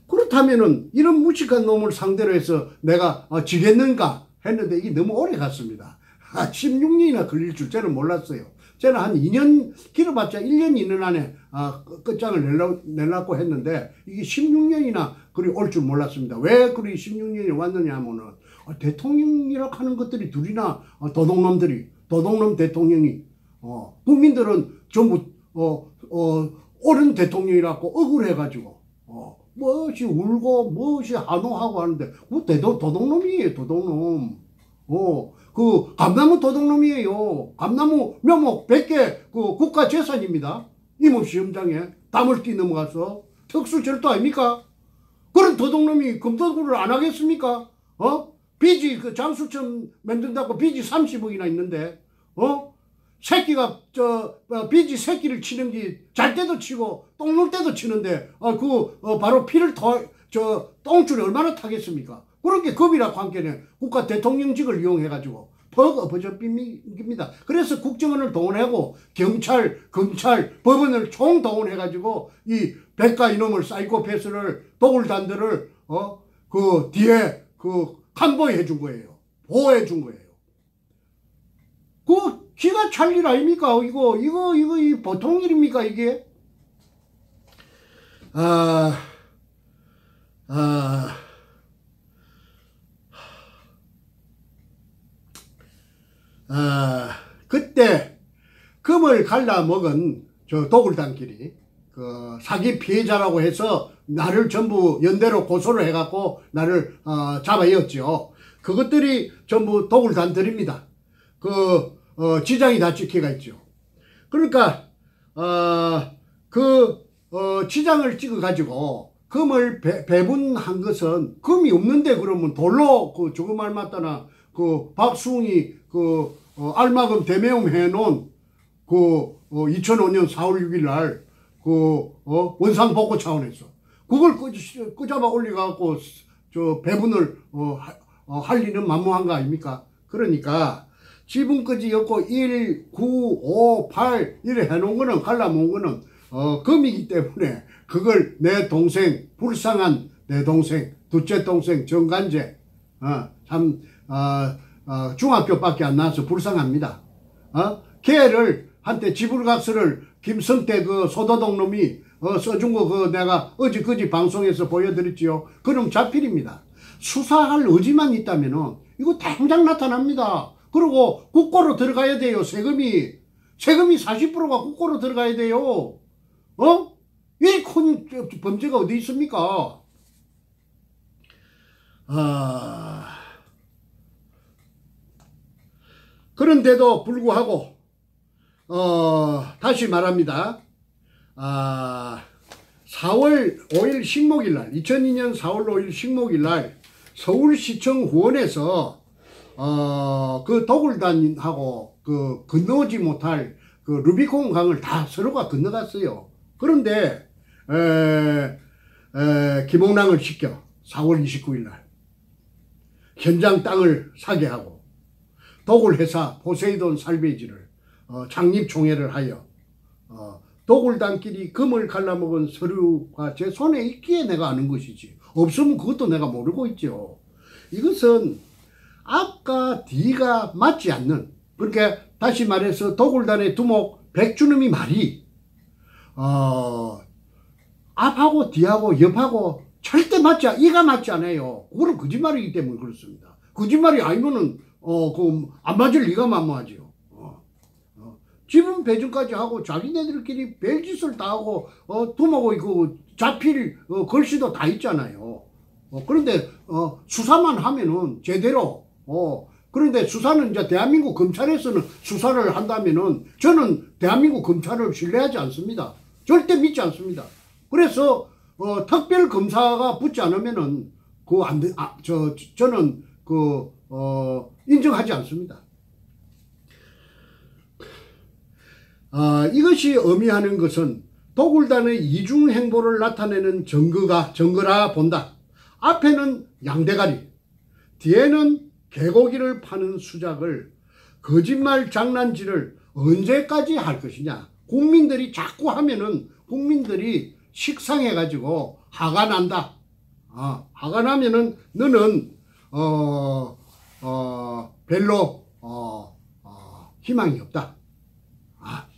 그렇다면은 이런 무식한 놈을 상대로 해서 내가 어, 지겠는가 했는데 이게 너무 오래 갔습니다. 아, 십육 년이나 걸릴 줄 저는 몰랐어요. 저는 한 이 년 길어봤자 일 년 이내 안에 아, 끝장을 내려, 내려고 했는데 이게 십육 년이나 그리 올 줄 몰랐습니다. 왜 그리 십육 년이 왔느냐 하면은 아, 대통령이라 하는 것들이 둘이나 어, 도둑놈들이 도둑놈 대통령이 어, 국민들은 전부 어, 어, 옳은 대통령이라고 억울해가지고 어, 무엇이 울고 무엇이 한호하고 하는데 그 대도, 도둑놈이에요. 도둑놈. 어, 그 감나무 도둑놈이에요. 감나무 묘목 백 개 그 국가 재산입니다. 임업시험장에 담을 뛰 넘어가서 특수절도 아닙니까? 그런 도둑놈이 금도구를 안 하겠습니까? 어? 빚이 그 장수천 만든다고 빚이 삼십억이나 있는데 어? 새끼가 저 어, 빚이 새끼를 치는 게 잘 때도 치고 똥 눌 때도 치는데 어, 그 어, 바로 피를 더 저 똥줄이 얼마나 타겠습니까? 그런 게 겁이라고 한게는 국가 대통령직을 이용해 가지고 퍽 엎어져깁니다. 그래서 국정원을 동원하고 경찰, 검찰, 법원을 총 동원해 가지고 이 백가 이놈을 사이코패스를 도굴단들을 어 그 뒤에 그 간보해 준 거예요. 보호해 준 거예요. 그 기가 찰 일 아닙니까? 이거 이거 이거 이 보통 일입니까 이게? 아, 아, 아, 그때 금을 갈라 먹은 저 도굴단끼리 그 사기 피해자라고 해서 나를 전부 연대로 고소를 해갖고 나를 어, 잡아이었죠. 그것들이 전부 도굴단들입니다. 그 어, 지장이 다 찍혀가 있죠. 그러니까 어, 그 어, 지장을 찍어가지고 금을 배, 배분한 것은 금이 없는데 그러면 돌로 그 조금 알맞다나 그 박수웅이 그 어, 알마금 대매음 해놓은 그 어, 이천오 년 사월 육일 날 그 어, 원상 복구 차원에서 그걸 끄, 끄잡아 올려갖고 저 배분을 어, 하, 어, 할 일은 만무한 거 아닙니까? 그러니까 지분까지 였고 일, 구, 오, 팔 이래 해놓은 거는 갈라놓은 거는 어, 금이기 때문에 그걸 내 동생 불쌍한 내 동생 둘째 동생 정간재 어, 참 어, 어, 중학교밖에 안 나와서 불쌍합니다. 어? 걔를 한때 지불각서를 김성태 그 소도동 놈이 어, 써준 거 그 내가 어제 그제 방송에서 보여드렸지요. 그럼 자필입니다. 수사할 의지만 있다면은 이거 당장 나타납니다. 그리고 국고로 들어가야 돼요. 세금이 세금이 사십 퍼센트가 국고로 들어가야 돼요. 어? 이 큰 범죄가 어디 있습니까? 아... 그런데도 불구하고 어, 다시 말합니다. 아, 사월 오일 식목일날 이천이 년 사월 오일 식목일날 서울시청 후원에서 어, 그 도굴단하고 그 건너오지 못할 그 루비콘 강을 다 서로가 건너갔어요. 그런데 에, 에, 김홍랑을 시켜 사월 이십구일날 현장 땅을 사게 하고 도굴회사 포세이돈 살베이지를 어, 창립총회를 하여 어, 도굴단끼리 금을 갈라먹은 서류가 제 손에 있기에 내가 아는 것이지 없으면 그것도 내가 모르고 있죠. 이것은 앞과 뒤가 맞지 않는 그러니까 다시 말해서 도굴단의 두목 백주놈이 말이 어, 앞하고 뒤하고 옆하고 절대 맞지 않, 이가 맞지 않아요. 그거는 거짓말이기 때문에 그렇습니다. 거짓말이 아니면은 어, 그 안 맞을 리가 만무하죠. 어, 어. 지분 배정까지 하고 자기네들끼리 별짓을 다 하고 어, 두목의 그 자필 어, 글씨도 다 있잖아요. 어, 그런데 어, 수사만 하면은 제대로 어, 그런데 수사는 이제 대한민국 검찰에서는 수사를 한다면은 저는 대한민국 검찰을 신뢰하지 않습니다. 절대 믿지 않습니다. 그래서 어, 특별 검사가 붙지 않으면은 그 안 돼, 아, 저 저는 그 어, 인정하지 않습니다. 아, 이것이 의미하는 것은 도굴단의 이중 행보를 나타내는 증거가 증거라 본다. 앞에는 양대가리, 뒤에는 개고기를 파는 수작을 거짓말 장난질을 언제까지 할 것이냐. 국민들이 자꾸 하면은 국민들이 식상해 가지고 화가 난다. 아, 화가 나면은 너는 어, 어, 별로 어, 어, 희망이 없다. 아,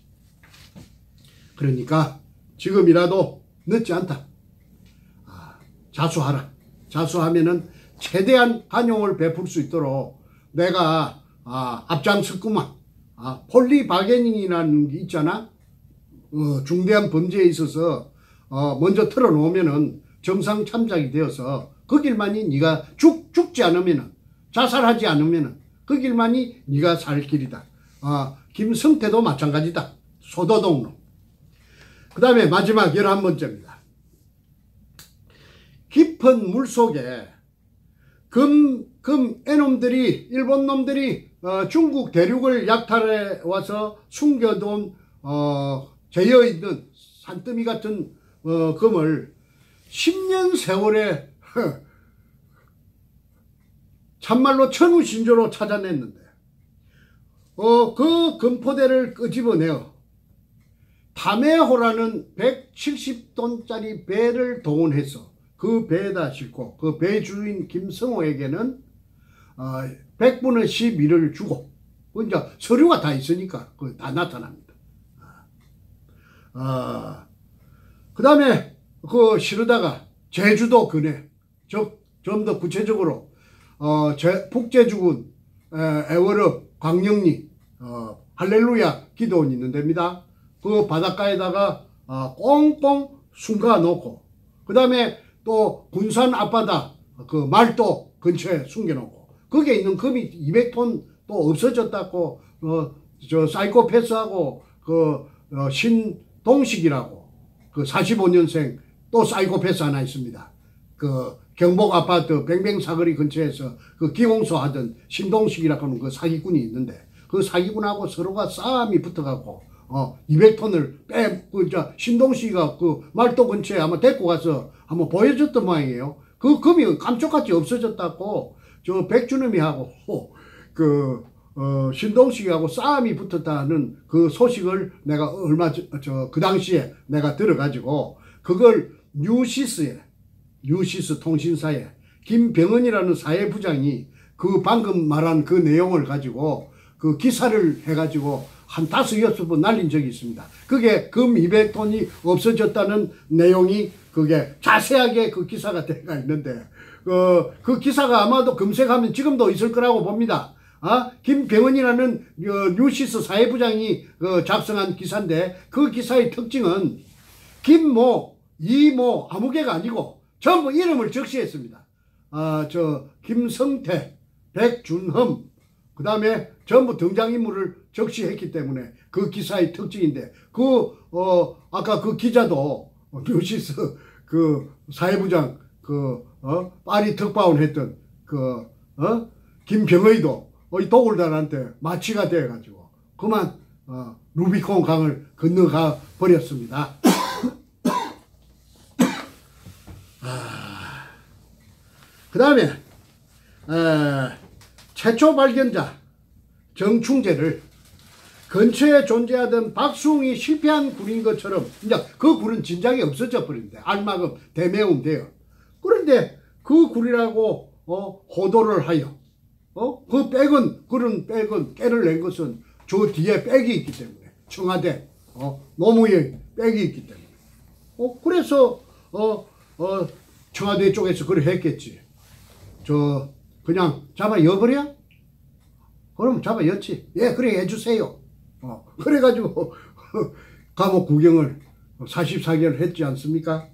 그러니까 지금이라도 늦지 않다. 아, 자수하라. 자수하면은 최대한 관용을 베풀 수 있도록 내가 아, 앞장섰구만. 아, 폴리 바게닝이라는 게 있잖아. 어, 중대한 범죄에 있어서 어, 먼저 털어놓으면은 정상 참작이 되어서 그 길만이 네가 죽, 죽지 않으면은, 자살하지 않으면은 그 길만이 네가 살 길이다. 아, 김성태도 마찬가지다. 소도동로. 그 다음에 마지막 열한 번째입니다. 깊은 물속에 금, 금, 애놈들이, 일본 놈들이 어, 중국 대륙을 약탈해 와서 숨겨둔 어, 재여있는 산더미 같은 어, 금을 십 년 세월에 참말로 천우신조로 찾아냈는데 어, 그 금포대를 끄집어내어 타메호라는 백칠십 톤짜리 배를 동원해서 그 배에다 싣고 그 배 주인 김성호에게는 어, 백분의 십일을 주고 이제 서류가 다 있으니까 그 다 나타납니다. 어, 그 다음에 그 실으다가 제주도 근해, 즉 좀 더 구체적으로 어, 제, 북제주군 에, 애월읍 광영리 어, 할렐루야 기도원이 있는 데입니다. 그 바닷가에다가 어, 꽁꽁 숨가 놓고 그 다음에 또 군산 앞바다 그 말도 근처에 숨겨놓고 거기에 있는 금이 이백 톤 또 없어졌다고 어, 저 사이코패스하고 그 어, 신동식이라고 그 사십오 년생 또 사이코패스 하나 있습니다. 그 경복 아파트 뱅뱅 사거리 근처에서 그 기공소 하던 신동식이라고 하는 그 사기꾼이 있는데 그 사기꾼하고 서로가 싸움이 붙어갖고 어 이백 톤을 빼, 그, 저, 신동식이가 그 말도 근처에 아마 데리고 가서 한번 보여줬던 모양이에요. 그 금이 깜짝같이 없어졌다고 저 백주놈이하고 그 어, 신동식이하고 싸움이 붙었다는 그 소식을 내가 얼마 저 그 당시에 내가 들어가지고 그걸 뉴시스에 뉴시스 통신사에 김병헌이라는 사회부장이 그 방금 말한 그 내용을 가지고 그 기사를 해가지고 한 다섯 여섯 번 날린 적이 있습니다. 그게 금 이백 톤이 없어졌다는 내용이 그게 자세하게 그 기사가 되어 있는데 어, 그 기사가 아마도 검색하면 지금도 있을 거라고 봅니다. 아, 김병헌이라는 어, 뉴시스 사회부장이 어, 작성한 기사인데 그 기사의 특징은 김모, 이모 아무 개가 아니고 전부 이름을 적시했습니다. 아, 저 김성태, 백준흠 그 다음에 전부 등장인물을 적시했기 때문에 그 기사의 특징인데 그 어 아까 그 기자도 뉴시스 그 사회부장 그 어 파리 특파원 했던 그 어 김병의도 어, 이 도굴단한테 마취가 돼 가지고 그만 어 루비콘 강을 건너가 버렸습니다. 아, 그 다음에 최초 발견자 정충재를 근처에 존재하던 박수홍이 실패한 굴인 것처럼 이제 그 굴은 진작에 없어져 버린대. 알마금 대매움 돼요. 그런데 그 굴이라고 어, 호도를 하여 어? 그 백은 그런 백은 깨를 낸 것은 저 뒤에 백이 있기 때문에 청와대 어, 노무현 백이 있기 때문에 어, 그래서 어, 어, 청와대 쪽에서 그래 했겠지. 저 그냥 잡아 여버려? 그럼 잡아 였지. 예, 그래 해주세요. 어, 그래가지고 감옥 구경을 사십사 개월 했지 않습니까?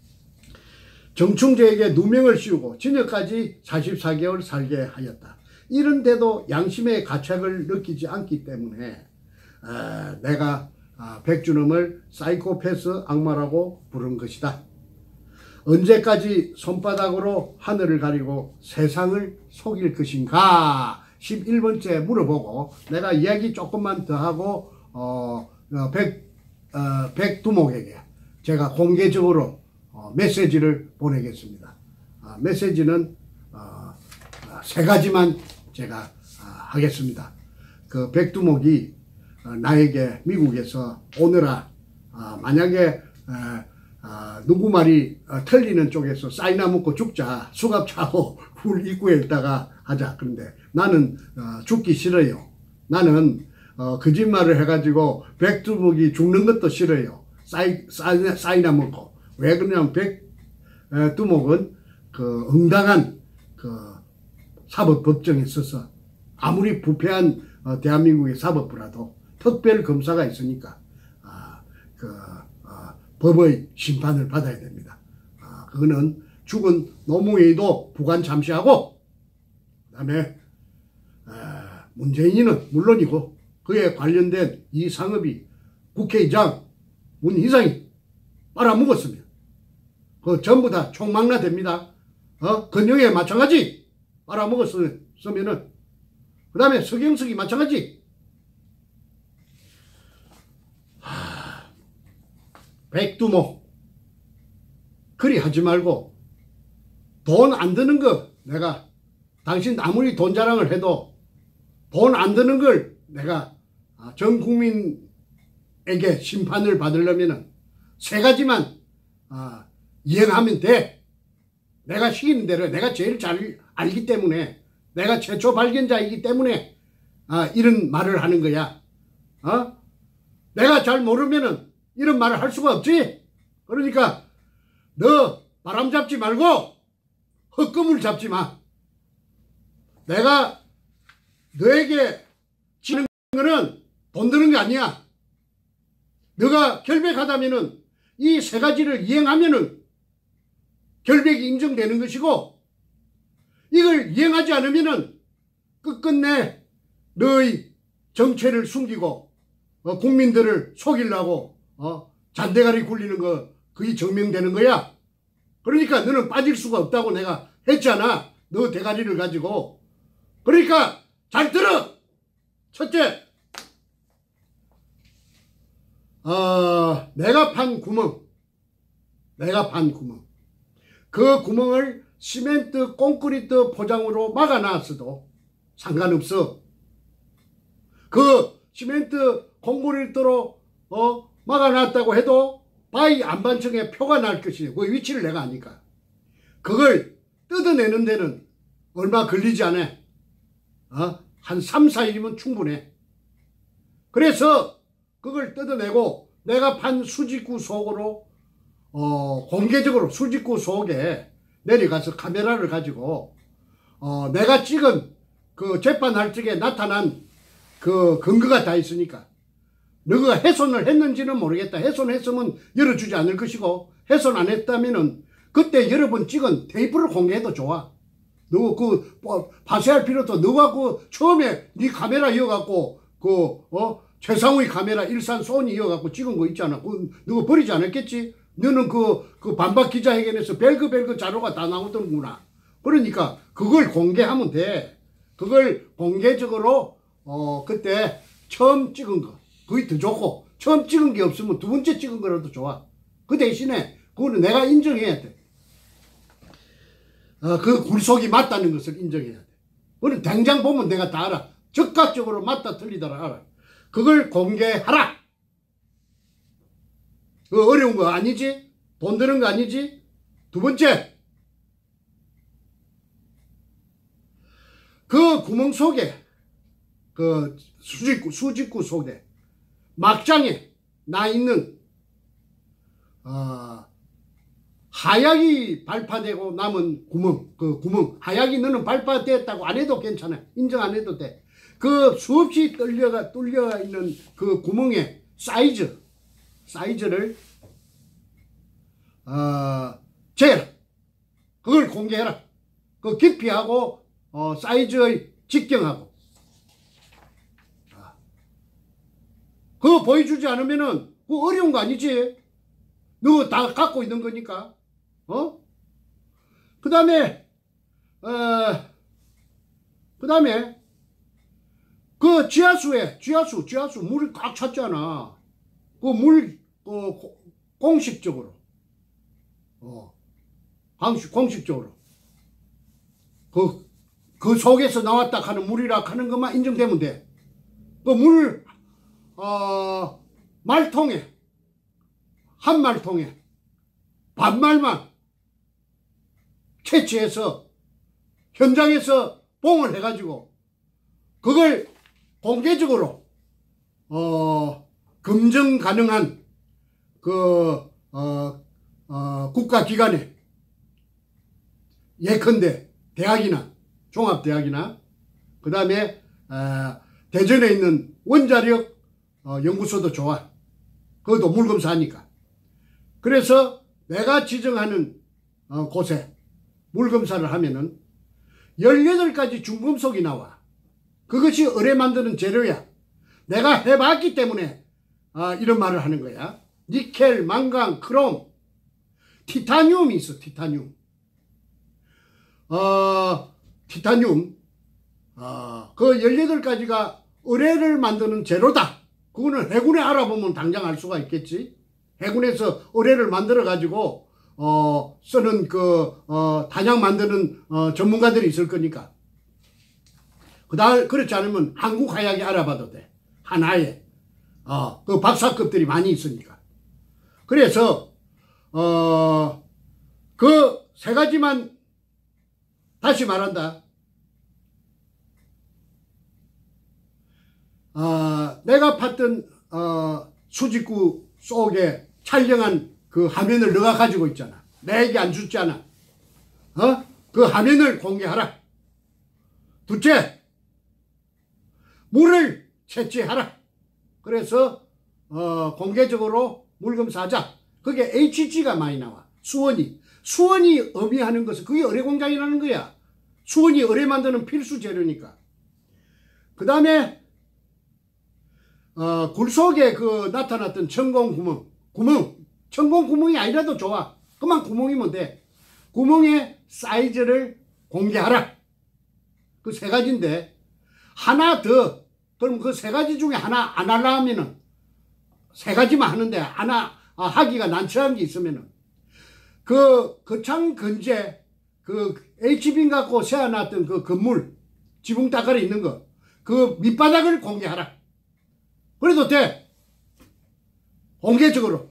정충재에게 누명을 씌우고 징역까지 사십사 개월 살게 하였다. 이런데도 양심의 가책을 느끼지 않기 때문에 아, 내가 아, 백준엄을 사이코패스 악마라고 부른 것이다. 언제까지 손바닥으로 하늘을 가리고 세상을 속일 것인가? 십일 번째 물어보고 내가 이야기 조금만 더 하고 어, 어, 백, 어, 백두목에게 제가 공개적으로 어, 메시지를 보내겠습니다. 어, 메시지는 어, 세 가지만 제가 어, 하겠습니다. 그 백두목이 어, 나에게 미국에서 오너라 어, 만약에 어, 아, 누구 말이 어, 틀리는 쪽에서 쌀이나 먹고 죽자. 수갑 차고 굴 입구에 있다가 하자. 그런데 나는 어, 죽기 싫어요. 나는 어, 거짓말을 해가지고 백두목이 죽는 것도 싫어요. 쌀, 쌀, 쌀이나 먹고. 왜 그러냐면 백두목은 그 응당한 그 사법법정에 있어서 아무리 부패한 어, 대한민국의 사법부라도 특별 검사가 있으니까 아, 그 어, 법의 심판을 받아야 됩니다. 아, 그거는 죽은 노무현도 부관 잠시하고 그다음에 아, 문재인은 물론이고 그에 관련된 이 상업이 국회의장 문희상이 빨아먹었으면 그 전부 다 총망라됩니다. 어? 건영에 마찬가지 빨아먹었으면은 그 다음에 서경석이 마찬가지. 하... 백두목 그리 하지 말고 돈 안 드는 거 내가 당신 아무리 돈 자랑을 해도 돈 안 드는 걸 내가 전 국민에게 심판을 받으려면은 세 가지만 아, 이행하면 돼. 내가 시키는 대로 내가 제일 잘 알기 때문에 내가 최초 발견자이기 때문에 아, 이런 말을 하는 거야. 어? 내가 잘 모르면은 이런 말을 할 수가 없지. 그러니까 너 바람 잡지 말고 헛금을 잡지 마. 내가 너에게 지는 거는 돈 드는 게 아니야. 너가 결백하다면은 이 세 가지를 이행하면은 결백이 인정되는 것이고 이걸 이행하지 않으면은 끝끝내 너의 정체를 숨기고 어, 국민들을 속이려고 어, 잔대가리 굴리는 거 그게 증명되는 거야. 그러니까 너는 빠질 수가 없다고 내가 했잖아. 너 대가리를 가지고. 그러니까 잘 들어. 첫째, 어, 내가 판 구멍, 내가 판 구멍, 그 구멍을 시멘트 콘크리트 포장으로 막아놨어도 상관없어. 그 시멘트 콘크리트로 어, 막아놨다고 해도 바위 안반층에 표가 날 것이고 그 위치를 내가 아니까 그걸 뜯어내는 데는 얼마 걸리지 않아. 어? 한 삼, 사 일이면 충분해. 그래서 그걸 뜯어내고 내가 판 수직구 속으로 어, 공개적으로 수직구 속에 내려가서 카메라를 가지고 어, 내가 찍은 그 재판할 적에 나타난 그 근거가 다 있으니까 너가 훼손을 했는지는 모르겠다. 훼손했으면 열어주지 않을 것이고 훼손 안 했다면은 그때 여러 번 찍은 테이프를 공개해도 좋아. 너 그 뭐, 파쇄할 필요도 너가 그 처음에 네 카메라 이어갖고 그 어 최상우의 카메라 일산 소니 이어갖고 찍은 거 있잖아. 그 너가 버리지 않았겠지? 너는 그, 그 반박 기자회견에서 벨그벨그 자료가 다 나오던구나. 그러니까 그걸 공개하면 돼. 그걸 공개적으로 어 그때 처음 찍은 거 그게 더 좋고 처음 찍은 게 없으면 두 번째 찍은 거라도 좋아. 그 대신에 그거는 내가 인정해야 돼. 어, 그 굴속이 맞다는 것을 인정해야 돼. 그건 당장 보면 내가 다 알아. 즉각적으로 맞다 틀리다라 알아. 그걸 공개하라. 그 어려운 거 아니지? 돈 드는 거 아니지? 두 번째, 그 구멍 속에 그 수직구, 수직구 속에 막장에 나 있는 어, 하약이 발파되고 남은 구멍, 그 구멍, 하약이 너는 발파됐다고 안 해도 괜찮아. 인정 안 해도 돼. 그 수없이 뚫려가, 뚫려 있는 그 구멍의 사이즈, 사이즈를, 어, 재라. 그걸 공개해라. 그 깊이하고, 어, 사이즈의 직경하고. 그거 보여주지 않으면은, 그거 어려운 거 아니지? 너 다 갖고 있는 거니까. 어? 그 다음에, 어, 그 다음에, 그 지하수에, 지하수, 지하수, 물이 꽉 찼잖아. 그 물, 어, 공식적으로. 어, 공식, 공식적으로. 그, 그 속에서 나왔다 하는 물이라 하는 것만 인정되면 돼. 그 물, 어, 말통에, 한 말통에, 반말만 캐치해서 현장에서 봉을 해가지고 그걸 공개적으로 어, 검증 가능한 그 어, 어, 국가기관에 예컨대 대학이나 종합대학이나 그 다음에 어, 대전에 있는 원자력 어, 연구소도 좋아. 그것도 물검사하니까. 그래서 내가 지정하는 어, 곳에 물검사를 하면은 열여덟 가지 중금속이 나와. 그것이 의뢰 만드는 재료야. 내가 해봤기 때문에 아, 이런 말을 하는 거야. 니켈, 망강, 크롬, 티타늄이 있어. 티타늄. 어, 티타늄. 어, 그 열여덟 가지가 의뢰를 만드는 재료다. 그거는 해군에 알아보면 당장 알 수가 있겠지. 해군에서 의뢰를 만들어 가지고 어, 쓰는 그 어, 단약 만드는 어, 전문가들이 있을 거니까. 그다음 그렇지 않으면 한국 화약이 알아봐도 돼. 하나에 어, 그 박사급들이 많이 있으니까. 그래서 어, 그 세 가지만 다시 말한다. 어, 내가 봤던 어, 수직구 속에 촬영한 그 화면을 너가 가지고 있잖아. 내 얘기 안 줬잖아. 어? 그 화면을 공개하라. 둘째, 물을 채취하라. 그래서 어, 공개적으로 물검사하자. 그게 에이치지가 많이 나와. 수원이. 수원이 의미하는 것은 그게 의뢰공장이라는 거야. 수원이 의뢰 만드는 필수 재료니까. 그 다음에 어, 굴 속에 그 나타났던 천공 구멍. 구멍. 천공 구멍이 아니라도 좋아. 그만 구멍이면 돼. 구멍의 사이즈를 공개하라. 그 세 가지인데 하나 더. 그럼 그 세 가지 중에 하나 안 하려 하면은 세 가지만 하는데 하나 아, 하기가 난처한 게 있으면은 그 거창 건재 그 에이치빈 갖고 세워놨던 그 건물 지붕 따가리 있는 거 그 밑바닥을 공개하라. 그래도 돼. 공개적으로.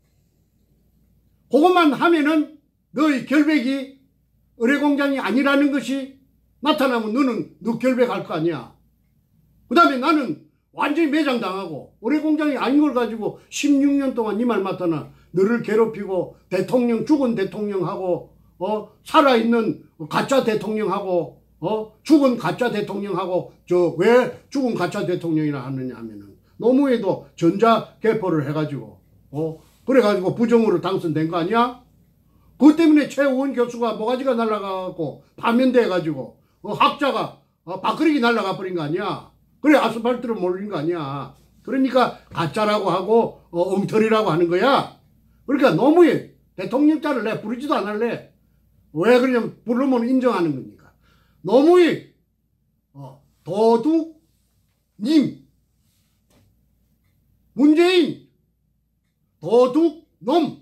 그것만 하면은 너의 결백이 의뢰공장이 아니라는 것이 나타나면 너는 너 결백할 거 아니야. 그 다음에 나는 완전히 매장당하고 의뢰공장이 아닌 걸 가지고 십육 년 동안 네 말 맞다나 너를 괴롭히고 대통령 죽은 대통령하고 어 살아있는 가짜 대통령하고 어 죽은 가짜 대통령하고 저 왜 죽은 가짜 대통령이라 하느냐 하면은 노무현도 전자개포를 해가지고 어 그래가지고 부정으로 당선된 거 아니야? 그것 때문에 최우원 교수가 모가지가 날아가고 파면돼가지고 어 학자가 어 밥그릇이 날아가 버린 거 아니야? 그래 아스팔트를 몰린 거 아니야? 그러니까 가짜라고 하고 어, 엉터리라고 하는 거야. 그러니까 노무현 대통령 자를 내 부르지도 않을래. 왜 그러냐면 부르면 인정하는 거니까. 노무현 어, 도둑님 문재인 도둑놈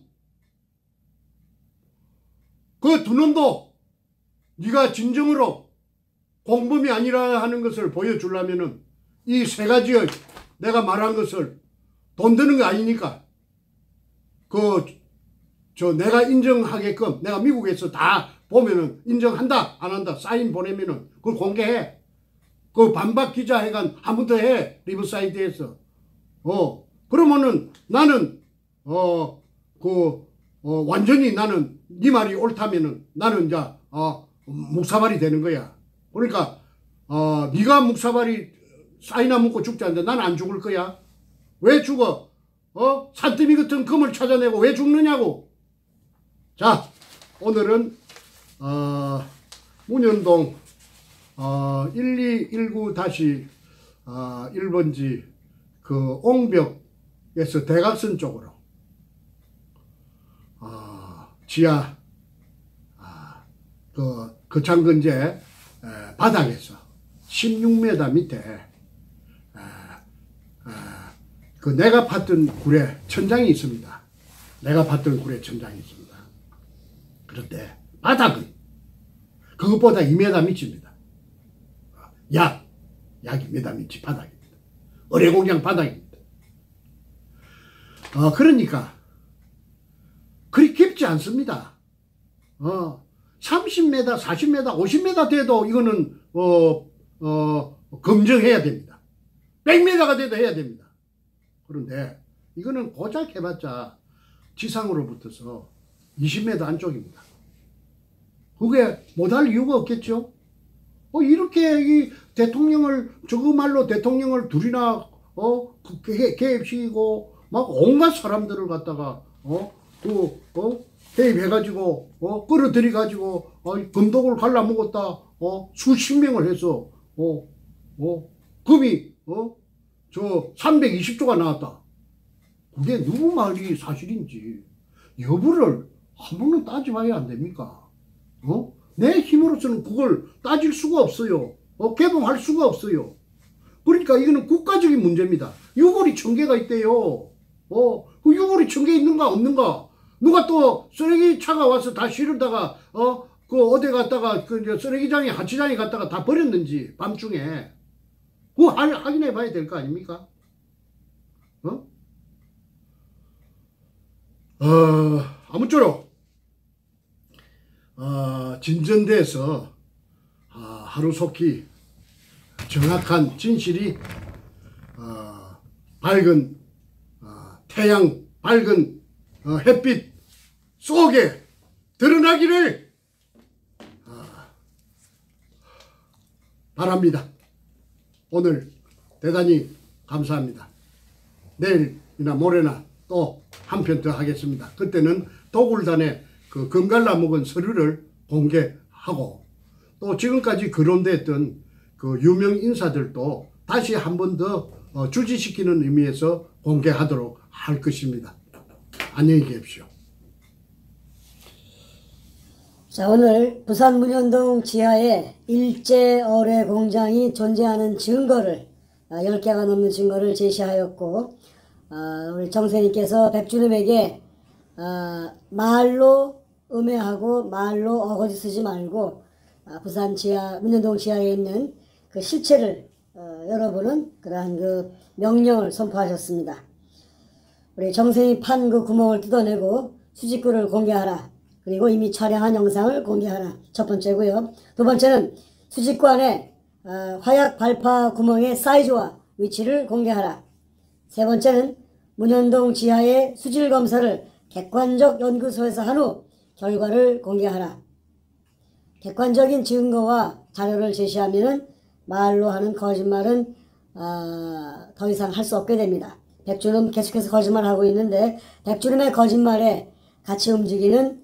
그 두 놈도 네가 진정으로 공범이 아니라 하는 것을 보여주려면은 이 세 가지의 내가 말한 것을 돈 드는 거 아니니까 그 저 내가 인정하게끔 내가 미국에서 다 보면은 인정한다 안 한다 사인 보내면은 그걸 공개해. 그 반박 기자회견 한 번 더 해. 리버사이드에서 어 그러면은 나는 어 그 어, 완전히 나는 네 말이 옳다면은 나는 이제 어 묵사발이 되는 거야. 그러니까 어 네가 묵사발이 사이나 먹고 죽지 않는데 나는 안 죽을 거야. 왜 죽어? 어 산더미 같은 금을 찾아내고 왜 죽느냐고. 자 오늘은 어 문현동 어 일이일구 어 일 번지 그 옹벽에서 대각선 쪽으로 어 지하 아, 그 거창근제 에, 바닥에서 십육 미터 밑에 에, 에, 그 내가 봤던 굴에 천장이 있습니다. 내가 봤던 굴에 천장이 있습니다. 그런데 바닥은 그것보다 이 미터 밑입니다. 약, 약 이 미터 밑이 바닥입니다. 의뢰공장 바닥입니다. 어, 그러니까 그리 깊지 않습니다. 어, 삼십 미터, 사십 미터, 오십 미터 돼도 이거는 어, 어, 검증해야 됩니다. 백 미터가 돼도 해야 됩니다. 그런데 이거는 고작 해봤자 지상으로 붙어서 이십 미터 안쪽입니다. 그게 못할 이유가 없겠죠. 어, 이렇게 이 대통령을 저거 말로 대통령을 둘이나 어 개, 개입시키고 막 온갖 사람들을 갖다가 어그 어, 개입해가지고 어 끌어들여가지고 어, 금독을 갈라먹었다 어 수십 명을 해서 어 어 금이 어 저 삼백이십 조가 나왔다. 그게 누구 말이 사실인지 여부를 한 번은 따져봐야 안 됩니까? 어? 내 힘으로서는 그걸 따질 수가 없어요. 어, 개봉할 수가 없어요. 그러니까 이거는 국가적인 문제입니다. 유골이 천 개가 있대요. 어, 그 유골이 천 개 있는가 없는가? 누가 또 쓰레기 차가 와서 다 실으다가 어, 그 어디 갔다가 그 이제 쓰레기장에 하치장에 갔다가 다 버렸는지 밤중에 그거 확인해 봐야 될 거 아닙니까? 어? 어, 아무쪼록 어, 진전돼서 어, 하루속히 정확한 진실이 어, 밝은 어, 태양 밝은 어, 햇빛 속에 드러나기를 어, 바랍니다. 오늘 대단히 감사합니다. 내일이나 모레나 또 한 편 더 하겠습니다. 그때는 도굴단의 그 금갈라 먹은 서류를 공개하고 또 지금까지 거론됐던 그 유명 인사들도 다시 한 번 더 어, 주지시키는 의미에서 공개하도록 할 것입니다. 안녕히 계십시오. 자, 오늘 부산 문현동 지하에 일제 어뢰 공장이 존재하는 증거를 아, 열 개가 넘는 증거를 제시하였고 아, 우리 정세님께서 백준음에게 아, 말로 음해하고 말로 어거지 쓰지 말고 아, 부산 지하 문현동 지하에 있는 그 실체를 어, 여러분은 그러한 그 명령을 선포하셨습니다. 우리 정세이 판 그 구멍을 뜯어내고 수직구를 공개하라. 그리고 이미 촬영한 영상을 공개하라. 첫 번째고요. 두 번째는 수직구 안에 어, 화약 발파 구멍의 사이즈와 위치를 공개하라. 세 번째는 문현동 지하의 수질 검사를 객관적 연구소에서 한 후 결과를 공개하라. 객관적인 증거와 자료를 제시하면은 말로 하는 거짓말은 어, 더 이상 할 수 없게 됩니다. 백준음 계속해서 거짓말하고 있는데 백준음의 거짓말에 같이 움직이는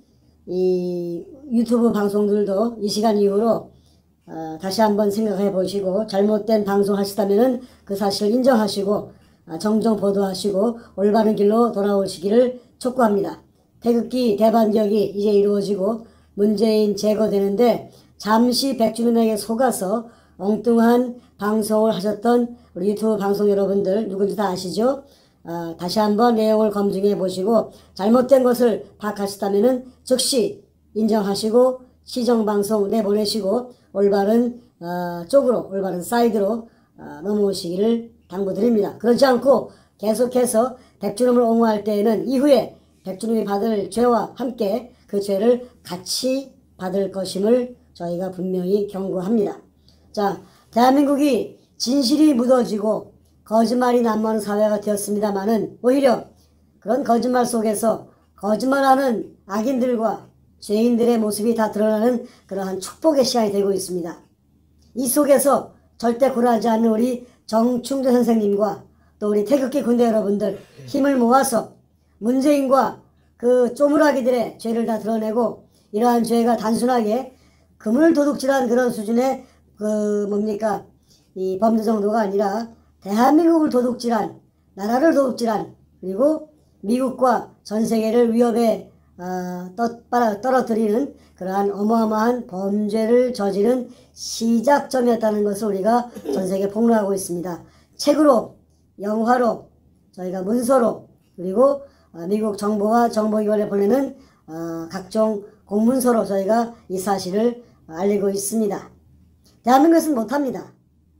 이 유튜브 방송들도 이 시간 이후로 어, 다시 한번 생각해 보시고 잘못된 방송 하시다면은 그 사실을 인정하시고 어, 정정 보도하시고 올바른 길로 돌아오시기를 촉구합니다. 태극기 대반격이 이제 이루어지고 문재인 제거되는데 잠시 백준음에게 속아서 엉뚱한 방송을 하셨던 우리 유튜브 방송 여러분들 누군지 다 아시죠? 어, 다시 한번 내용을 검증해 보시고 잘못된 것을 파악하시다면은 즉시 인정하시고 시정방송 내보내시고 올바른 어, 쪽으로 올바른 사이드로 어, 넘어오시기를 당부드립니다. 그렇지 않고 계속해서 백준음을 옹호할 때에는 이후에 백준음이 받을 죄와 함께 그 죄를 같이 받을 것임을 저희가 분명히 경고합니다. 자, 대한민국이 진실이 묻어지고 거짓말이 난무하는 사회가 되었습니다마는 오히려 그런 거짓말 속에서 거짓말하는 악인들과 죄인들의 모습이 다 드러나는 그러한 축복의 시간이 되고 있습니다. 이 속에서 절대 굴하지 않는 우리 정충재 선생님과 또 우리 태극기 군대 여러분들 힘을 모아서 문재인과 그 쪼무라기들의 죄를 다 드러내고 이러한 죄가 단순하게 금을 도둑질한 그런 수준의 그 뭡니까 이 범죄 정도가 아니라 대한민국을 도둑질한 나라를 도둑질한 그리고 미국과 전 세계를 위협에 어, 떠, 떨어뜨리는 그러한 어마어마한 범죄를 저지른 시작점이었다는 것을 우리가 전 세계에 폭로하고 있습니다. 책으로 영화로 저희가 문서로 그리고 어, 미국 정보와 정보기관에 보내는 어, 각종 공문서로 저희가 이 사실을 알리고 있습니다. 대한민국에서는 못합니다.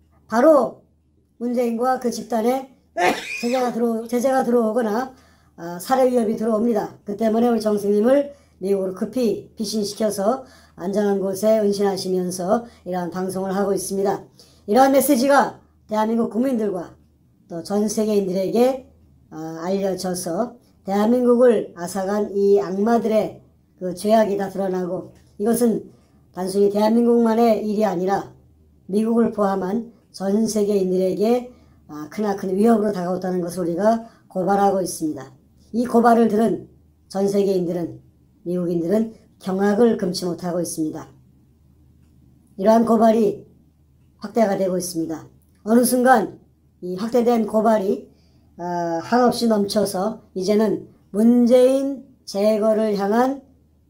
바로 문재인과 그 집단에 제재가 들어 제재가 들어오거나 어, 살해 위협이 들어옵니다. 그 때문에 우리 정승님을 미국으로 급히 피신시켜서 안전한 곳에 은신하시면서 이러한 방송을 하고 있습니다. 이러한 메시지가 대한민국 국민들과 또 전 세계인들에게 어, 알려져서 대한민국을 앗아간 이 악마들의 그 죄악이 다 드러나고, 이것은 단순히 대한민국만의 일이 아니라 미국을 포함한 전 세계인들에게 아, 크나큰 위협으로 다가왔다는 것을 우리가 고발하고 있습니다. 이 고발을 들은 전 세계인들은, 미국인들은 경악을 금치 못하고 있습니다. 이러한 고발이 확대가 되고 있습니다. 어느 순간 이 확대된 고발이 어, 한없이 넘쳐서 이제는 문재인 제거를 향한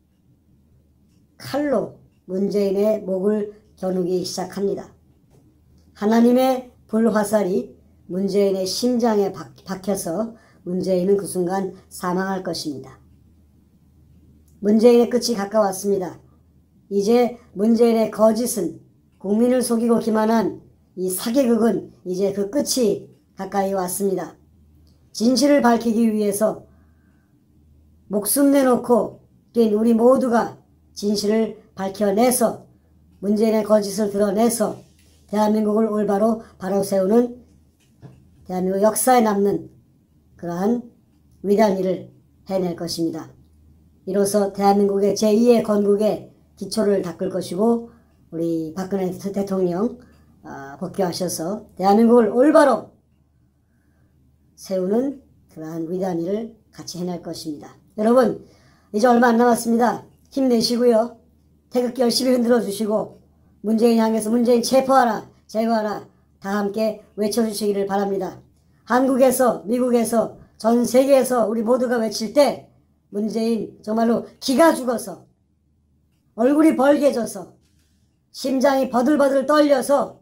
칼로 문재인의 목을 겨누기 시작합니다. 하나님의 불화살이 문재인의 심장에 박, 박혀서 문재인은 그 순간 사망할 것입니다. 문재인의 끝이 가까웠습니다. 이제 문재인의 거짓은, 국민을 속이고 기만한 이 사기극은 이제 그 끝이 가까이 왔습니다. 진실을 밝히기 위해서 목숨 내놓고 뛴 우리 모두가 진실을 밝혀내서 문재인의 거짓을 드러내서 대한민국을 올바로 바로 세우는, 대한민국 역사에 남는 그러한 위대한 일을 해낼 것입니다. 이로써 대한민국의 제이의 건국의 기초를 닦을 것이고, 우리 박근혜 대통령 복귀하셔서 대한민국을 올바로 세우는 그러한 위대한 일을 같이 해낼 것입니다. 여러분, 이제 얼마 안 남았습니다. 힘내시고요. 태극기 열심히 흔들어 주시고 문재인 향해서 문재인 체포하라, 제거하라 다 함께 외쳐주시기를 바랍니다. 한국에서, 미국에서, 전 세계에서 우리 모두가 외칠 때 문재인 정말로 기가 죽어서, 얼굴이 벌개져서, 심장이 버들버들 떨려서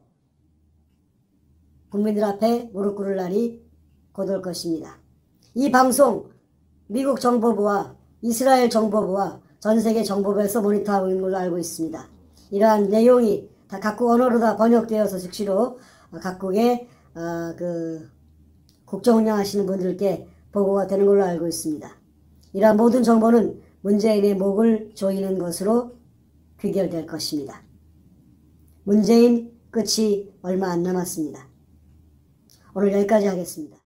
국민들 앞에 무릎 꿇을 날이 곧 올 것입니다. 이 방송 미국 정보부와 이스라엘 정보부와 전 세계 정보부에서 모니터하고 있는 걸로 알고 있습니다. 이러한 내용이 다 각국 언어로 다 번역되어서 즉시로 각국의 어, 그 국정 운영하시는 분들께 보고가 되는 걸로 알고 있습니다. 이러한 모든 정보는 문재인의 목을 조이는 것으로 귀결될 것입니다. 문재인 끝이 얼마 안 남았습니다. 오늘 여기까지 하겠습니다.